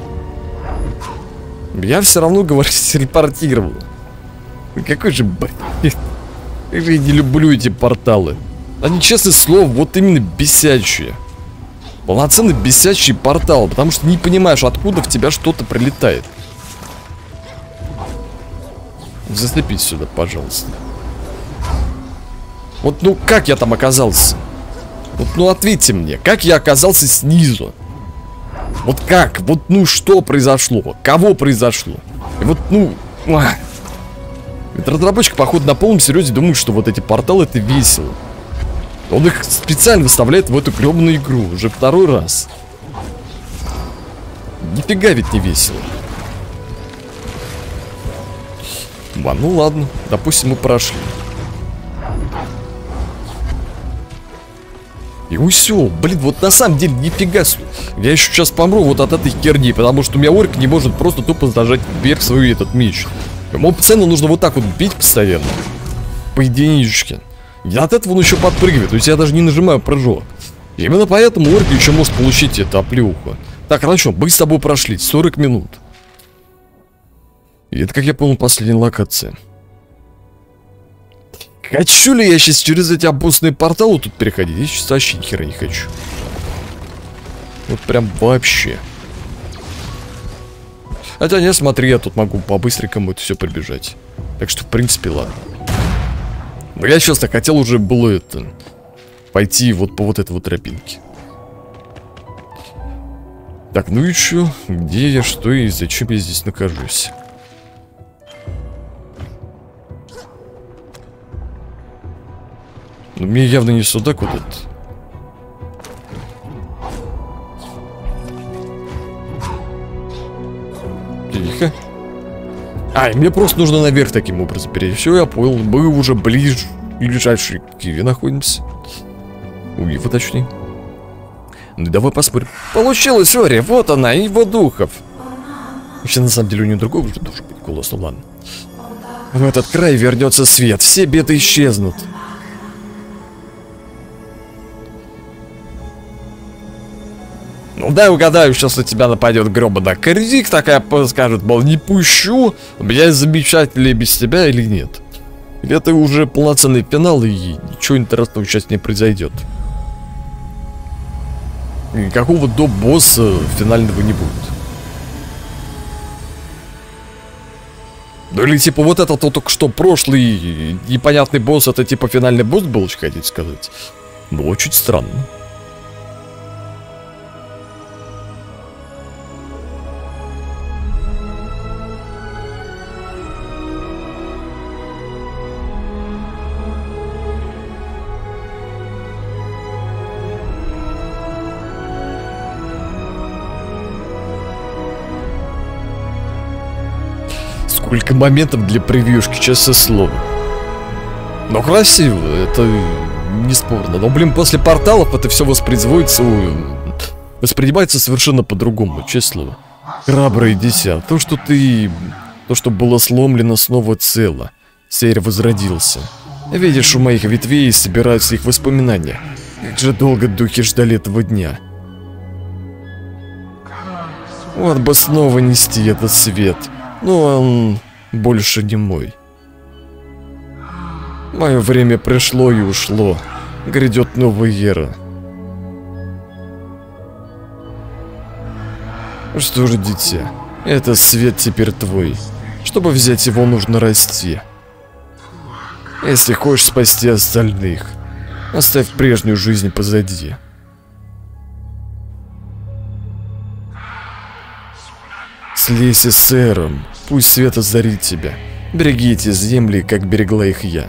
Я все равно, говорю, телепортировал. Какой же бред. Как же я не люблю эти порталы. Они, честное слово, вот именно бесячие. Полноценный бесячий портал. Потому что не понимаешь, откуда в тебя что-то прилетает. Зацепись сюда, пожалуйста. Вот, ну, как я там оказался? Вот, ну, ответьте мне, как я оказался снизу? Вот как? Вот, ну, что произошло? Кого произошло? И вот, ну... Ведь разработчик, походу, на полном серьезе думает, что вот эти порталы — это весело. Он их специально выставляет в эту гребаную игру уже 2-й раз. Нифига ведь не весело. Ну ладно, допустим, мы прошли. И усё, блин, вот на самом деле нифига себе. Я еще сейчас помру вот от этой херни, потому что у меня орк не может просто тупо зажать вверх свой этот меч. Ему постоянно нужно вот так вот бить постоянно. По единичке. И от этого он еще подпрыгивает, то есть я даже не нажимаю прыжок. Именно поэтому орк еще может получить эту оплеуху. Так, хорошо, мы с тобой прошли 40 минут. И это, как я понял, последняя локация. Хочу ли я сейчас через эти обоссные порталы тут переходить? Я сейчас вообще ни хера не хочу. Вот прям вообще. Хотя не, смотри, я тут могу по-быстренькому это все прибежать. Так что, в принципе, ладно. Но я, честно, хотел уже было это... пойти вот по вот этой вот тропинке. Так, ну и чё? Где я, что и зачем я здесь нахожусь? Но мне явно не сюда куда-то. Тихо. А, и мне просто нужно наверх таким образом перейти. Все, я понял. Мы уже ближайшие к Киеве находимся. У Ива, точнее. Ну давай поспорим. Получилось, Ори, вот она, его духов. Вообще, на самом деле, у нее другой уже должен быть голос, ну ладно. В этот край вернется свет, все беды исчезнут. Ну дай угадаю, сейчас на тебя нападет гребаная Крик, такая скажет, мол, не пущу, у меня замечательно без тебя или нет. Или это уже полноценный финал и ничего интересного сейчас не произойдет. Никакого до босса финального не будет. Ну или типа вот этот вот только что прошлый непонятный босс, это типа финальный босс был, хотите сказать? Ну очень странно. Сколько моментов для превьюшки, честное слово. Но красиво, это не спорно. Но, блин, после порталов это все воспринимается совершенно по-другому, честное слово. Храброе дитя, то, что было сломлено, снова цело. Север возродился. Видишь, у моих ветвей собираются их воспоминания. Как же долго духи ждали этого дня. Вот бы снова нести этот свет. Но он больше не мой. Мое время пришло и ушло. Грядет новая эра. Что же, дитя, этот свет теперь твой. Чтобы взять его, нужно расти. Если хочешь спасти остальных, оставь прежнюю жизнь позади. Слейся с Эром, пусть свет озарит тебя. Береги эти земли, как берегла их я.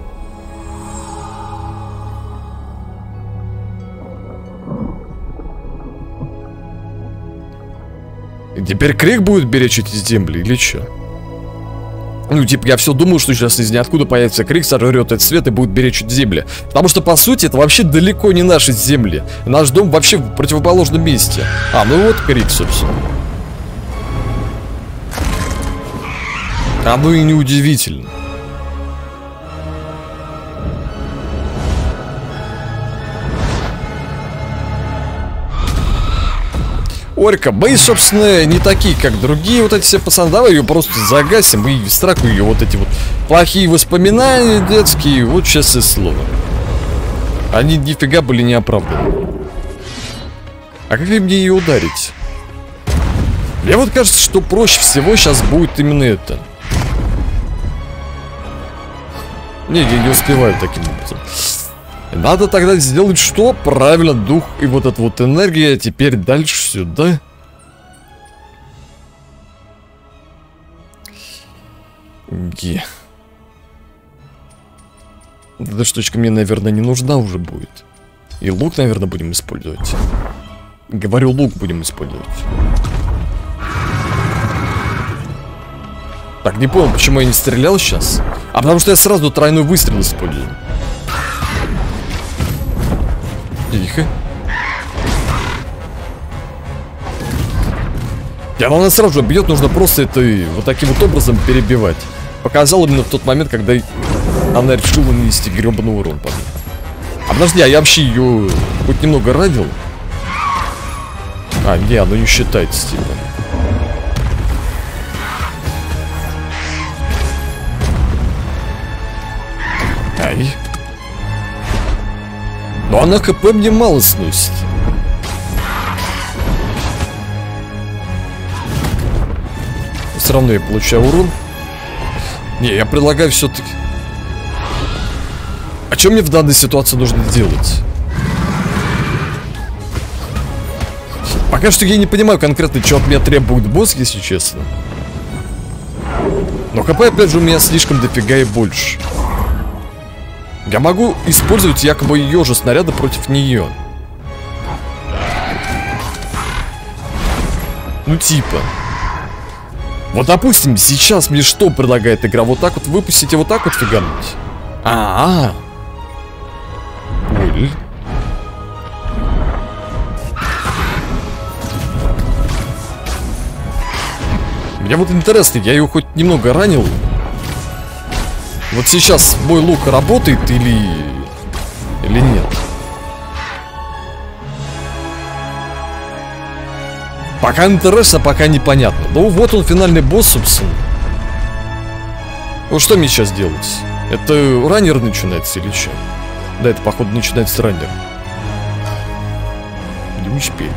И теперь Крик будет беречь эти земли, или что? Ну, типа, я все думал, что сейчас из ниоткуда появится Крик, сожрет этот свет и будет беречь эти земли. Потому что, по сути, это вообще далеко не наши земли. Наш дом вообще в противоположном месте. А, ну вот Крик, собственно. А ну и неудивительно. Орька, мы, собственно, не такие, как другие вот эти все пацаны. Давай ее просто загасим и страху ее вот эти вот плохие воспоминания детские. Вот честное слово. Они нифига были не оправданы. А как мне ее ударить? Мне вот кажется, что проще всего сейчас будет именно это. Не, я не успеваю таким образом. Надо тогда сделать что? Правильно, дух и вот эта вот энергия теперь дальше сюда. Эта штучка мне, наверное, не нужна уже будет. И лук, наверное, будем использовать. Говорю, лук будем использовать. Так, не понял, почему я не стрелял сейчас. А потому что я сразу тройной выстрел использую. Тихо. И она сразу же бьет, нужно просто это вот таким вот образом перебивать. Показал именно в тот момент, когда она решила нанести гребаный урон по мне. А подожди, а я вообще ее хоть немного ранил? А, не, оно не считается, типа. Ай. Но она ХП мне мало сносит. Все равно я получаю урон. Не, я предлагаю все-таки... А что мне в данной ситуации нужно делать? Пока что я не понимаю конкретно, что от меня требует босс, если честно. Но ХП, опять же, у меня слишком дофига и больше. Я могу использовать якобы ее же снаряды против нее. Ну типа. Вот допустим, сейчас мне что предлагает игра? Вот так вот выпустить и вот так вот фигануть? Боль. Мне вот интересно, я ее хоть немного ранил? Вот сейчас мой лук работает или нет? Пока интересно, пока непонятно. Ну вот он, финальный босс, собственно. Ну что мне сейчас делать? Это раннер начинается или что? Да, это походу начинается раннер. Не успели.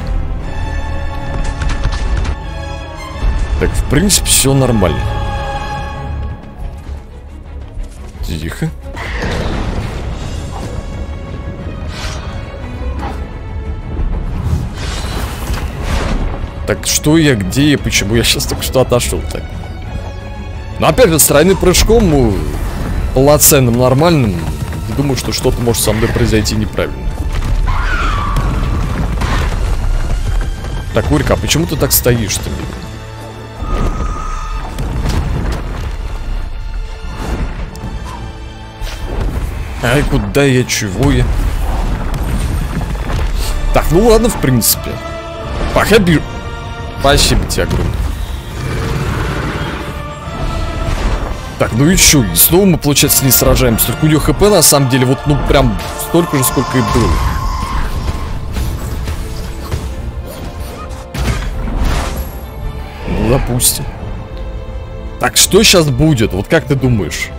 Так, в принципе, все нормально. Тихо. Так, что я, где я, почему я сейчас только что отошел так? Но опять же, с тройным прыжком, полноценным, нормальным, думаю, что что-то может со мной произойти неправильно. Так, Урика, а почему ты так стоишь-то? Ай, куда я, чего я? Так, ну ладно, в принципе. Пока бью. Спасибо тебе огромное. Так, ну и чё? И снова мы, получается, не сражаемся. Только у нее ХП, на самом деле, вот, ну, прям столько же, сколько и было. Ну, допустим. Так, что сейчас будет? Вот как ты думаешь?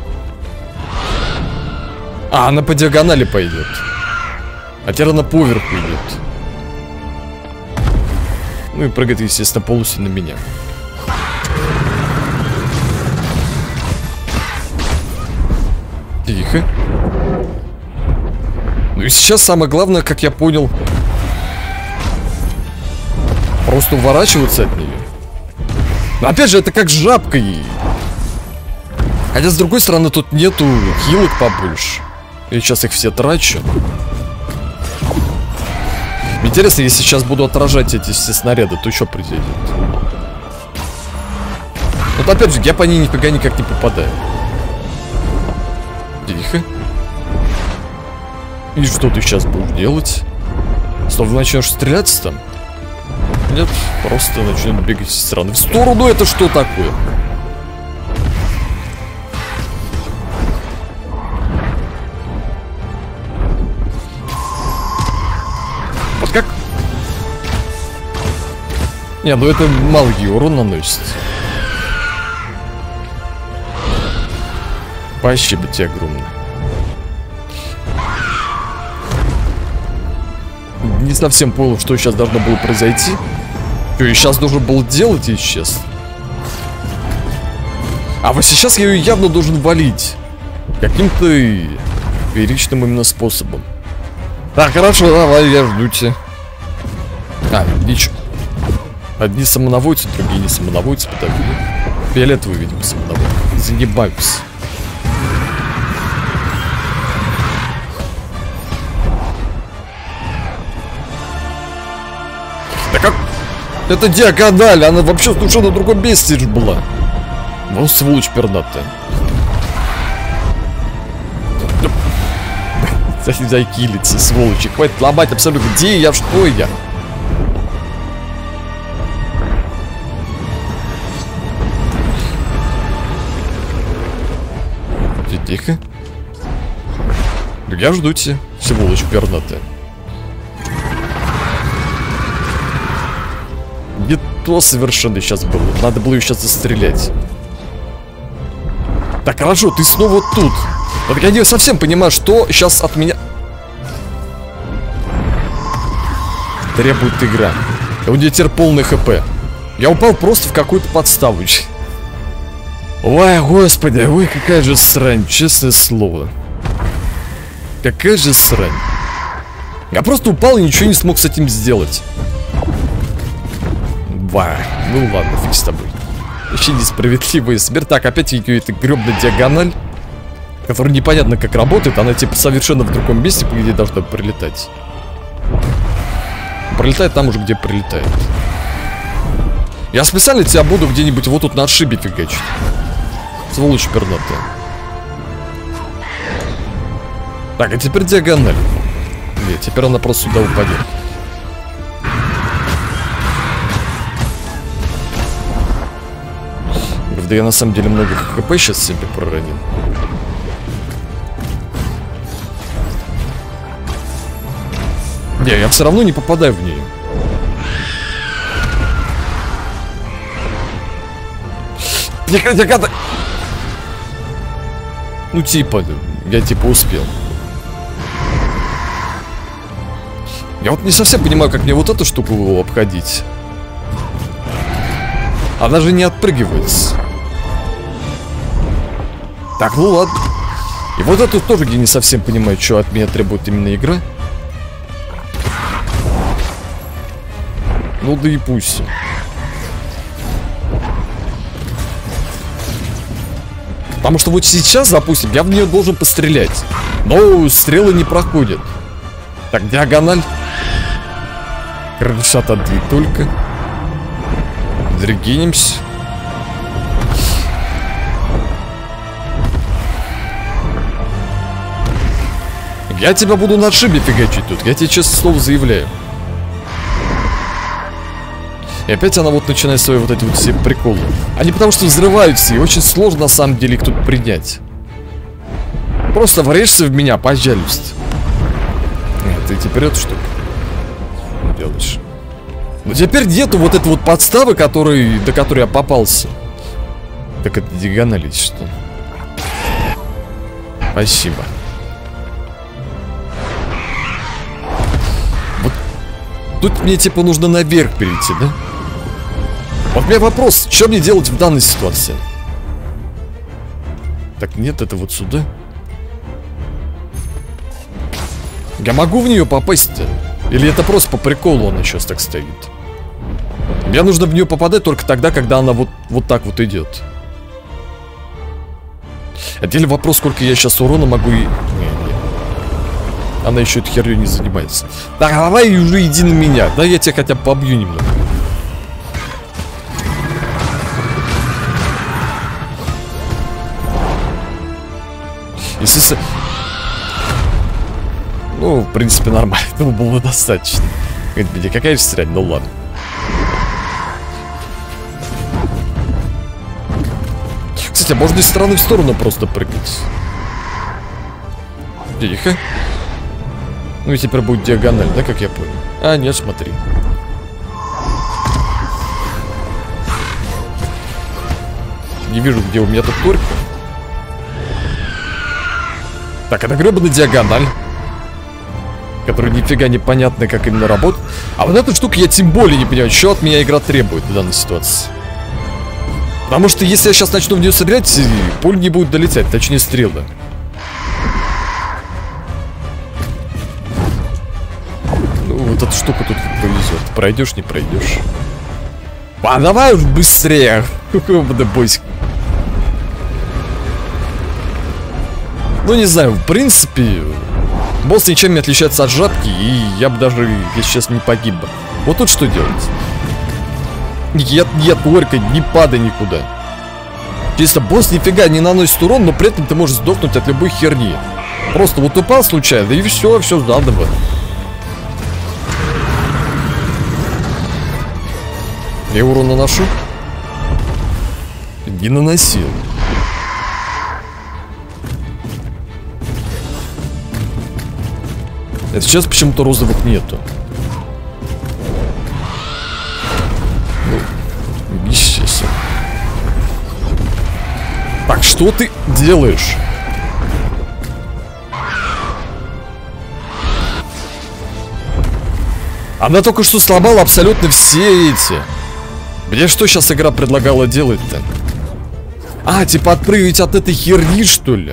А, она по диагонали пойдет. А теперь она поверху идет. Ну и прыгает, естественно, полностью на меня. Тихо. Ну и сейчас самое главное, как я понял, просто уворачиваться от нее. Но опять же, это как с жабкой. Хотя, с другой стороны, тут нету хилок побольше. Я сейчас их все трачу. Интересно, если сейчас буду отражать эти все снаряды, то что произойдет? Вот опять же, я по ней нифига никак не попадаю. Тихо. И что ты сейчас будешь делать? Снова начнешь стреляться там? Нет, просто начнет бегать со стороны в сторону. Это что такое? Вот как? Не, ну это мало ей урон наносит. Спасибо тебе огромное. Не совсем понял, что сейчас должно было произойти. Что я сейчас должен был делать, если честно. А вот сейчас я ее явно должен валить. Каким-то фееричным именно способом. Так, хорошо, давай, я жду тебя. А, ничего. Одни самонаводцы, другие не самонаводцы, потому что фиолетовый, видимо, самонаводцы. Заебаюсь. Да как? Это диагональ, она вообще совершенно на другом месте же была. Вот сволочь пернатая. Закилиться, сволочи. Хватит ломать абсолютно. Где я? Что я? Тихо. Я жду тебя, сволочь пернатая. Не то совершенно сейчас было. Надо было ее сейчас застрелять. Так, хорошо, ты снова тут. Вот я не совсем понимаю, что сейчас от меня требует игра. У меня теперь полный хп. Я упал просто в какую-то подставу. Ой, господи, ой, какая же срань, честное слово. Какая же срань. Я просто упал и ничего не смог с этим сделать. Ва, ну ладно, фиг с тобой. Вообще несправедливая смерть. Так, опять эта гребная диагональ, которая непонятно как работает. Она типа совершенно в другом месте, где должна прилетать. Пролетает там уже, где прилетает. Я специально тебя буду где-нибудь вот тут на отшибе фигачить. Сволочь пернатая. Так, а теперь диагональ. Нет, теперь она просто сюда упадет. Да я на самом деле много хп сейчас себе проронил. Не, я все равно не попадаю в нее. Ну типа, я типа успел. Я вот не совсем понимаю, как мне вот эту штуку обходить. Она же не отпрыгивается. Так, ну ладно. И вот эту тоже я не совсем понимаю, что от меня требует именно игра. Ну да и пусть. Потому что вот сейчас, допустим, я в нее должен пострелять. Но стрелы не проходят. Так, диагональ. Крыльшат отдвиг только. Дрегинемся. Я тебя буду на отшибе фигачить тут. Я тебе честно слово заявляю. И опять она вот начинает свои вот эти вот все приколы. Они потому что взрываются, и очень сложно на самом деле их тут принять. Просто врежься в меня, пожалуйста. Ты теперь эту штуку делаешь. Но теперь нету вот этой вот подставы, до которой я попался. Так это диагоналить, что? Спасибо. Вот тут мне типа нужно наверх перейти, да? Вот у меня вопрос, что мне делать в данной ситуации? Так, нет, это вот сюда. Я могу в нее попасть-то? Или это просто по приколу она сейчас так стоит? Мне нужно в нее попадать только тогда, когда она вот так вот идет. Отдельный вопрос, сколько я сейчас урона могу и... Не. Она еще этой херней не занимается. Да, давай уже иди на меня. Да, я тебя хотя бы побью немного. Если... Ну, в принципе, нормально. Этого было достаточно. Какая же срань, ну ладно. Кстати, можно из стороны в сторону просто прыгать. Тихо. Ну и теперь будет диагональ, да, как я понял? А, нет, смотри. Не вижу, где у меня тут торик. Так, это гребаная диагональ, которая нифига непонятно, как именно работает. А вот эту штуку я тем более не понимаю, что от меня игра требует в данной ситуации. Потому что если я сейчас начну в нее стрелять, пуль не будет долетать, точнее стрелы. Ну, вот эта штука тут повезет. Пройдешь, не пройдешь. А давай уж быстрее. Бойся. Ну, не знаю, в принципе, босс ничем не отличается от жабки, и я бы даже, если сейчас не погиб бы. Вот тут что делать? Нет, Орька, не падай никуда. Чисто босс нифига не наносит урон, но при этом ты можешь сдохнуть от любой херни. Просто вот упал случайно, и все заново. Я урон наношу? Не наносил. Это сейчас почему-то розовых нету. Ну, естественно. Так, что ты делаешь? Она только что сломала абсолютно все эти. Мне что сейчас игра предлагала делать-то? А, типа отпрыгивать от этой херни, что ли?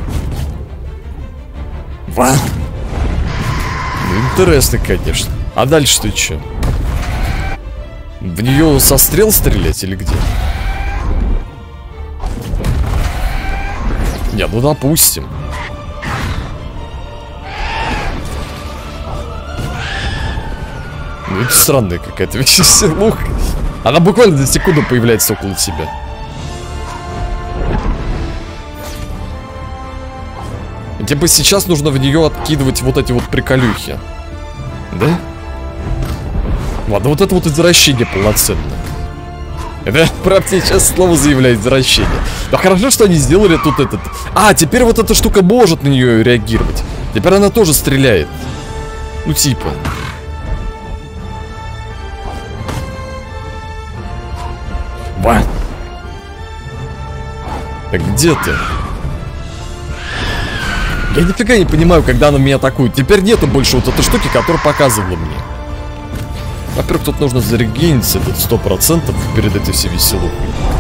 Ва? Ну, интересно, конечно. А дальше ты че? В нее со стрел стрелять или где? Не, ну допустим. Ну это странная какая-то веселуха. Она буквально за секунду появляется около тебя. Типа сейчас нужно в нее откидывать вот эти вот приколюхи. Да? Ладно, вот это вот извращение полноценное. Это, правда, сейчас слово заявляет извращение. Но хорошо, что они сделали тут этот... А, теперь вот эта штука может на нее реагировать. Теперь она тоже стреляет. Ну типа... Ва! Так где ты? Я нифига не понимаю, когда она меня атакует. Теперь нету больше вот этой штуки, которую показывала мне. Во-первых, тут нужно зарегениться этот 100% перед этой всей веселухой.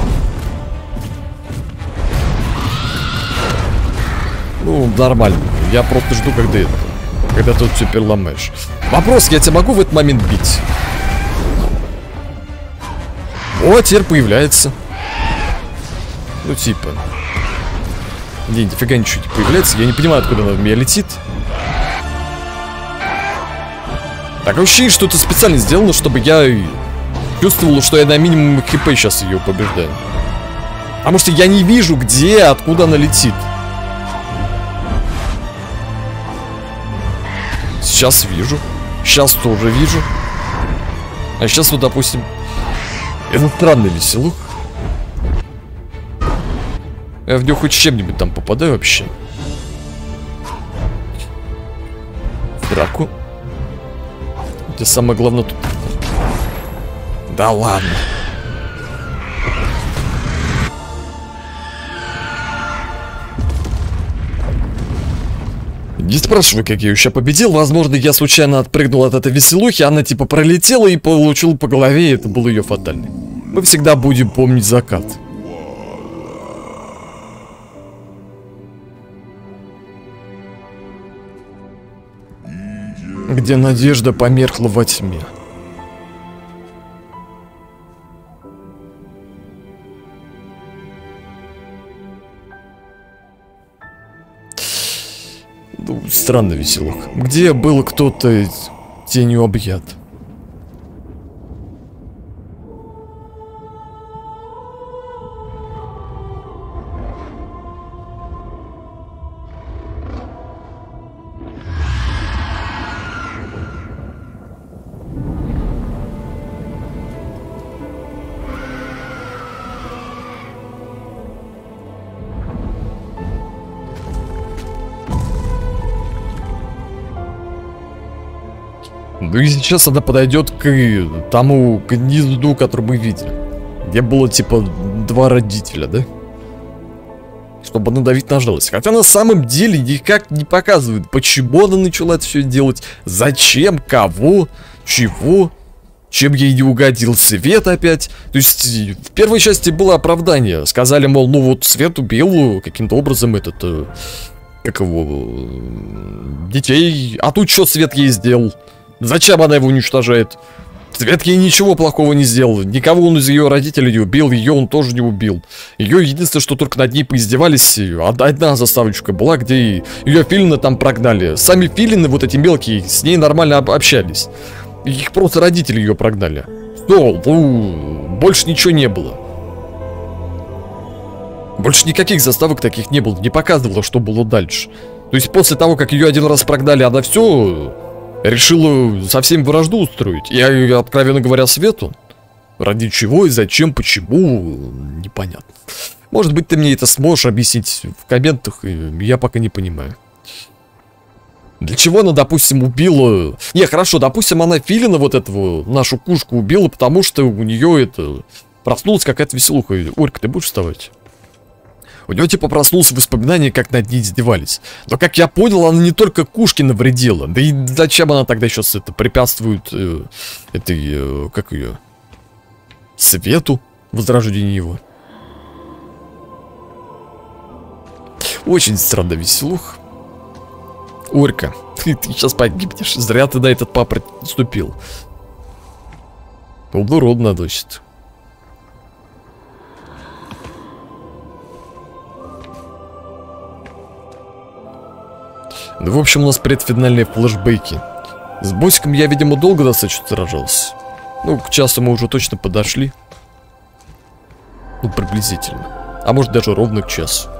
Ну, нормально. Я просто жду, когда тут все переломаешь. Вопрос, я тебя могу в этот момент бить? О, теперь появляется. Ну, типа. Не, нифига ничего не появляется. Я не понимаю, откуда она в меня летит. Такое ощущение, что это специально сделано, чтобы я чувствовал, что я на минимум хп сейчас ее побеждаю. Потому что я не вижу, где, откуда она летит. Сейчас вижу. Сейчас тоже вижу. А сейчас вот, допустим... Это странный веселух. Я в него хоть чем-нибудь там попадаю вообще. В драку. Это самое главное тут. Да ладно. Не спрашивай, как я ее сейчас победил. Возможно, я случайно отпрыгнул от этой веселухи. Она типа пролетела и получила по голове, и это был ее фатальный. Мы всегда будем помнить закат. Где надежда померкла во тьме. Ну, странно веселух. Где был кто-то тенью объят? Ну и сейчас она подойдет к тому гнезду, который мы видели. Где было типа два родителя, да? Чтобы надавить на жалость. Хотя на самом деле никак не показывает, почему она начала это все делать, зачем, кого, чего, чем ей не угодил Свет опять. То есть в первой части было оправдание. Сказали, мол, ну вот Свет убил каким-то образом этот, как его, детей. А тут что Свет ей сделал? Зачем она его уничтожает? Свет ей ничего плохого не сделал. Никого он из ее родителей не убил. Ее он тоже не убил. Ее единственное, что только над ней поиздевались. Одна заставочка была, где ее филины там прогнали. Сами филины, вот эти мелкие, с ней нормально общались. Их просто родители ее прогнали. Все, больше ничего не было. Больше никаких заставок таких не было. Не показывало, что было дальше. То есть после того, как ее один раз прогнали, она все решила совсем вражду устроить. И, откровенно говоря, Свету. Ради чего и зачем, почему, непонятно. Может быть, ты мне это сможешь объяснить в комментах, я пока не понимаю. Для чего она, допустим, убила... Не, хорошо, допустим, она Филина, вот этого, нашу кушку убила, потому что у нее это... Проснулась какая-то веселуха. Орька, ты будешь вставать? У нее типа проснулся воспоминание, как над ней издевались. Но, как я понял, она не только кушке навредила. Да и зачем она тогда сейчас это препятствует этой... как ее? Свету? Возрождению его. Очень странно, веселух. Орька, ты сейчас погибнешь. Зря ты на этот папороть наступил. Урод надосит. Ну, в общем, у нас предфинальные флешбеки. С боссиком я, видимо, долго достаточно сражался. Ну, к часу мы уже точно подошли. Ну, приблизительно. А может, даже ровно к часу.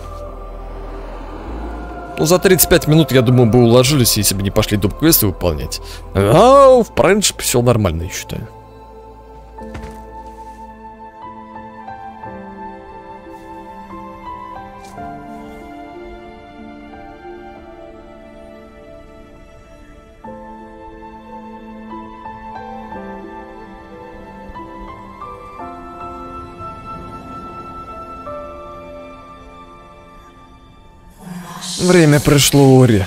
Ну, за 35 минут, я думаю, бы уложились, если бы не пошли доп-квесты выполнять. А, в принципе, все нормально, я считаю. Время пришло, Ори.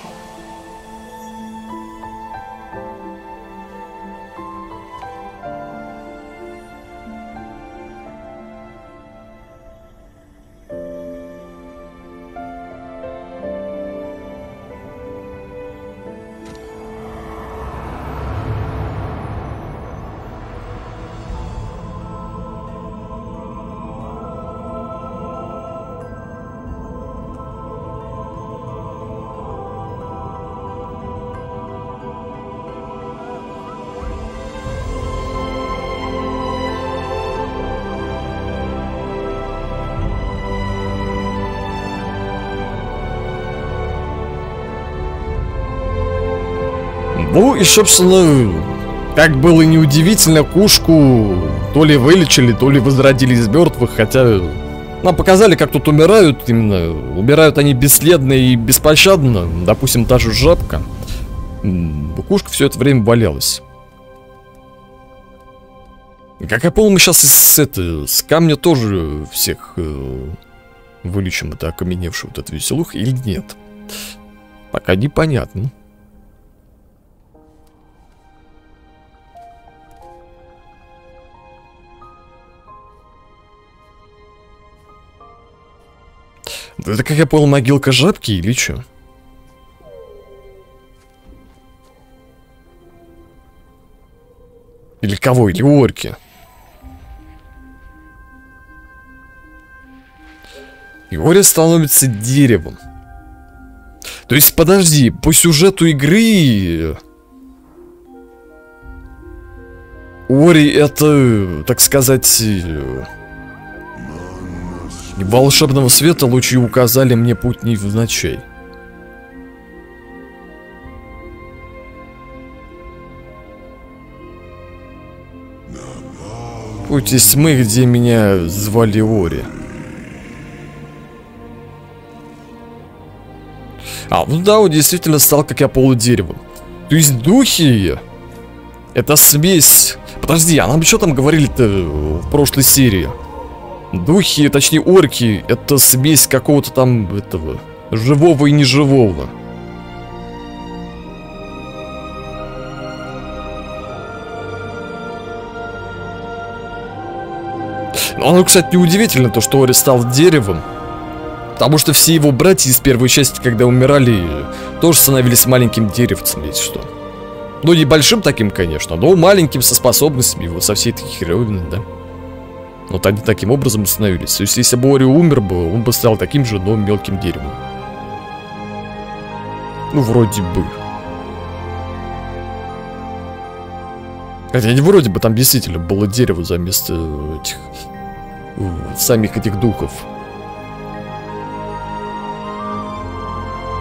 Ну и, собственно, как было неудивительно, кушку то ли вылечили, то ли возродили из мертвых, хотя нам показали, как тут умирают, именно умирают они бесследно и беспощадно, допустим, та же жабка. Кушка все это время валялась. Как я понял, мы сейчас с камня тоже всех вылечим, это окаменевший вот этот веселух, или нет. Пока непонятно. Это, как я понял, могилка жабки или что? Или кого? Или орки? И Ори становится деревом. То есть, подожди, по сюжету игры... Ори это, так сказать... волшебного света лучи указали мне путь невзначай. Путь из тьмы, где меня звали Ори. А, ну да, он действительно стал, как я, полудеревом. То есть духи... Это смесь... Подожди, а нам что там говорили-то в прошлой серии? Духи, точнее орки, это смесь какого-то там этого живого и неживого. Но оно, кстати, неудивительно, то, что Ори стал деревом. Потому что все его братья из первой части, когда умирали, тоже становились маленьким деревцем, если что. Ну, не большим таким, конечно, но маленьким, со способностями, его, со всей этой херовиной, да. Вот они таким образом становились. То есть, если бы Ори умер бы, он бы стал таким же, но мелким деревом. Ну, вроде бы. Хотя не вроде бы, там действительно было дерево за место этих... самих этих духов.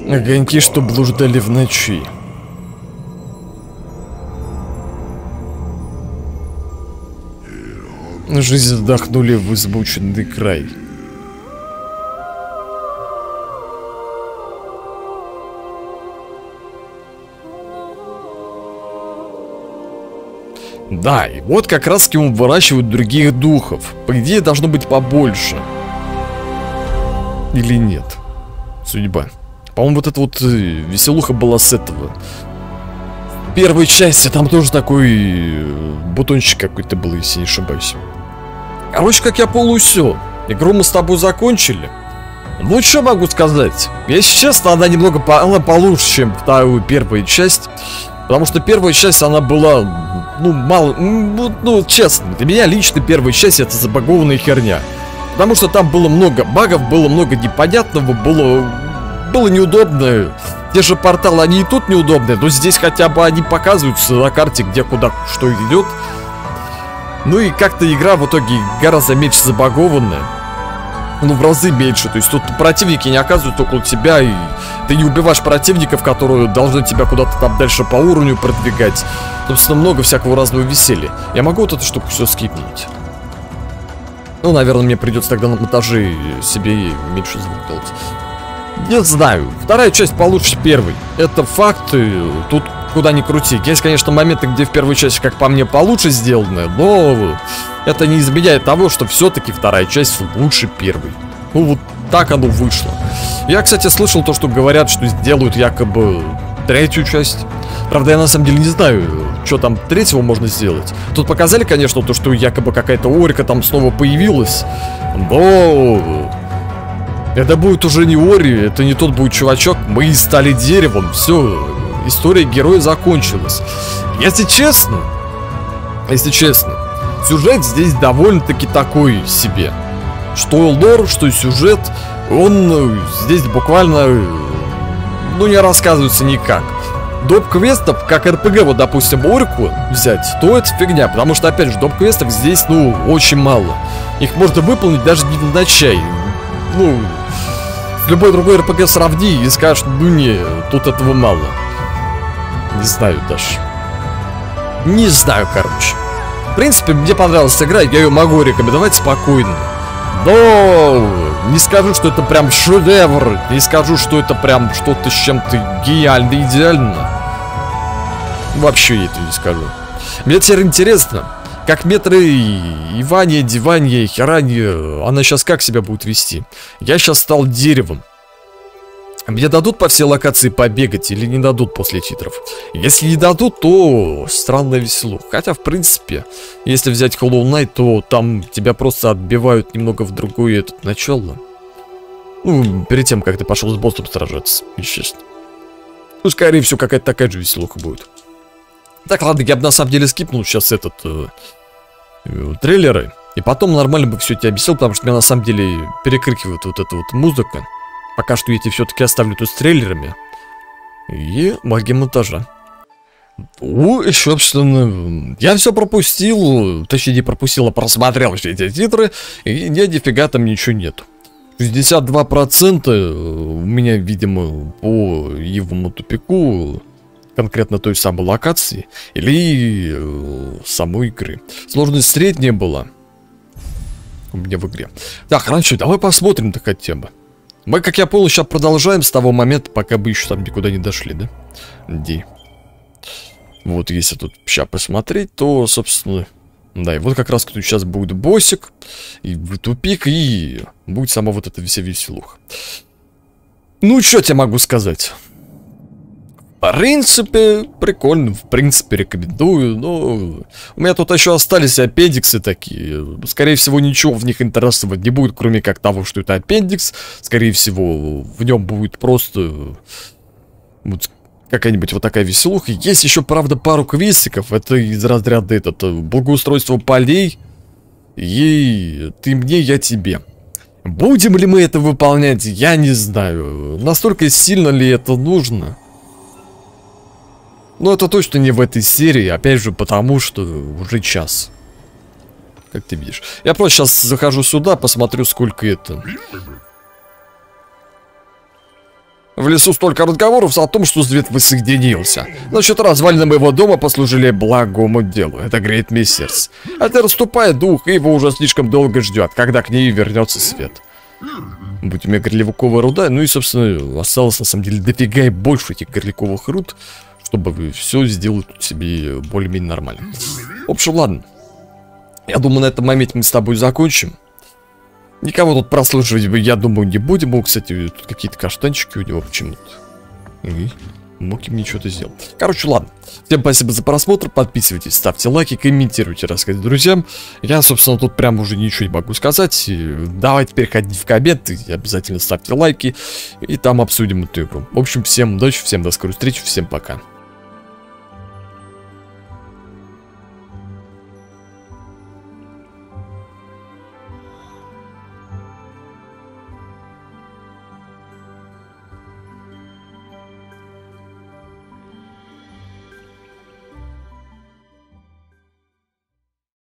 Огоньки, что блуждали в ночи. Жизнь вдохнули в измученный край. Да, и вот как раз таки он выращивают других духов. По идее, должно быть побольше. Или нет? Судьба. По-моему, вот эта вот веселуха была с этого. В первой части там тоже такой бутончик какой-то был, если не ошибаюсь. Короче, как я понял, все. Игру мы с тобой закончили. Ну, что могу сказать? Если честно, она немного она получше, чем первая часть. Потому что первая часть, она была, ну, мало, ну, честно, для меня лично первая часть это забагованная херня. Потому что там было много багов, было много непонятного, было неудобно. Те же порталы, они и тут неудобные, но здесь хотя бы они показываются на карте, где, куда, что идет. Ну и как-то игра в итоге гораздо меньше забагованная. Ну, в разы меньше. То есть тут противники не оказываются около тебя, и ты не убиваешь противников, которые должны тебя куда-то там дальше по уровню продвигать. Собственно, много всякого разного веселья. Я могу вот эту штуку все скипнуть? Ну, наверное, мне придется тогда на монтаже себе меньше звук делать. Не знаю. Вторая часть получше первой. Это факт. Тут куда ни крути. Есть, конечно, моменты, где в первой части, как по мне, получше сделаны, но это не изменяет того, что все-таки вторая часть лучше первой. Ну, вот так оно вышло. Я, кстати, слышал то, что говорят, что сделают якобы третью часть. Правда, я на самом деле не знаю, что там третьего можно сделать. Тут показали, конечно, то, что якобы какая-то Орика там снова появилась. Но это будет уже не Ори, это не тот будет чувачок. Мы стали деревом, все. История героя закончилась. Если честно, сюжет здесь довольно-таки такой себе. Что лор, что сюжет, он здесь буквально, ну, не рассказывается никак. Доп-квестов, как РПГ, вот, допустим, Орку взять, то это фигня. Потому что, опять же, доп-квестов здесь, ну, очень мало. Их можно выполнить даже не на чай. Ну, любой другой РПГ сравни и скажешь, ну не, тут этого мало. Не знаю даже. Не знаю, короче. В принципе, мне понравилась игра, я ее могу рекомендовать спокойно. Но не скажу, что это прям шедевр. Не скажу, что это прям что-то с чем-то гениально, идеально. Вообще я это не скажу. Мне теперь интересно, как метры и Ваня, Диванья, Херанья, она сейчас как себя будет вести? Я сейчас стал деревом. Мне дадут по всей локации побегать или не дадут после титров? Если не дадут, то странная веселуха. Хотя, в принципе, если взять Hollow Knight, то там тебя просто отбивают немного в другое начало. Ну, перед тем, как ты пошел с боссом сражаться, естественно. Ну, скорее всего, какая-то такая же веселуха будет. Так, ладно, я бы на самом деле скипнул сейчас трейлеры. И потом нормально бы все тебе объяснил, потому что меня на самом деле перекрикивает вот эта вот музыка. Пока что я тебе все-таки оставлю тут с трейлерами. И магия монтажа. И, собственно, я все пропустил. Точнее, не пропустил, а просмотрел все эти титры. И нифига там ничего нету. 62% у меня, видимо, по Ивому тупику. Конкретно той самой локации. Или самой игры. Сложность средняя была у меня в игре. Так, раньше давай посмотрим-то хотя бы. Мы, как я понял, сейчас продолжаем с того момента, пока бы еще там никуда не дошли, да? Ди. Вот, если тут сейчас посмотреть, то, собственно... Да, и вот как раз тут сейчас будет боссик, и тупик, и будет сама вот эта вся веселуха. Ну, что тебе могу сказать? В принципе, прикольно, в принципе, рекомендую, но у меня тут еще остались аппендиксы такие. Скорее всего, ничего в них интересного не будет, кроме как того, что это аппендикс. Скорее всего, в нем будет просто вот какая-нибудь вот такая веселуха. Есть еще, правда, пару квестиков. Это из разряда благоустройство полей. И ты мне, я тебе. Будем ли мы это выполнять, я не знаю. Настолько сильно ли это нужно? Но это точно не в этой серии, опять же, потому что уже час. Как ты видишь. Я просто сейчас захожу сюда, посмотрю, сколько это. В лесу столько разговоров о том, что свет воссоединился. Значит, развалины моего дома послужили благому делу. Это греет мне сердце. А ты расступай дух, и его уже слишком долго ждет, когда к ней вернется свет. Будь у меня горлевковая руда, ну и, собственно, осталось на самом деле дофига и больше этих горлевковых руд, чтобы все сделать себе более-менее нормально. В общем, ладно. Я думаю, на этом моменте мы с тобой закончим. Никого тут прослушивать, я думаю, не будем. О, кстати, тут какие-то каштанчики у него почему-то. Мог им что-то сделать. Короче, ладно. Всем спасибо за просмотр. Подписывайтесь, ставьте лайки, комментируйте, рассказывайте друзьям. Я, собственно, тут прям уже ничего не могу сказать. Давайте переходите в комменты, обязательно ставьте лайки. И там обсудим эту игру. В общем, всем удачи, всем до скорой встречи, всем пока.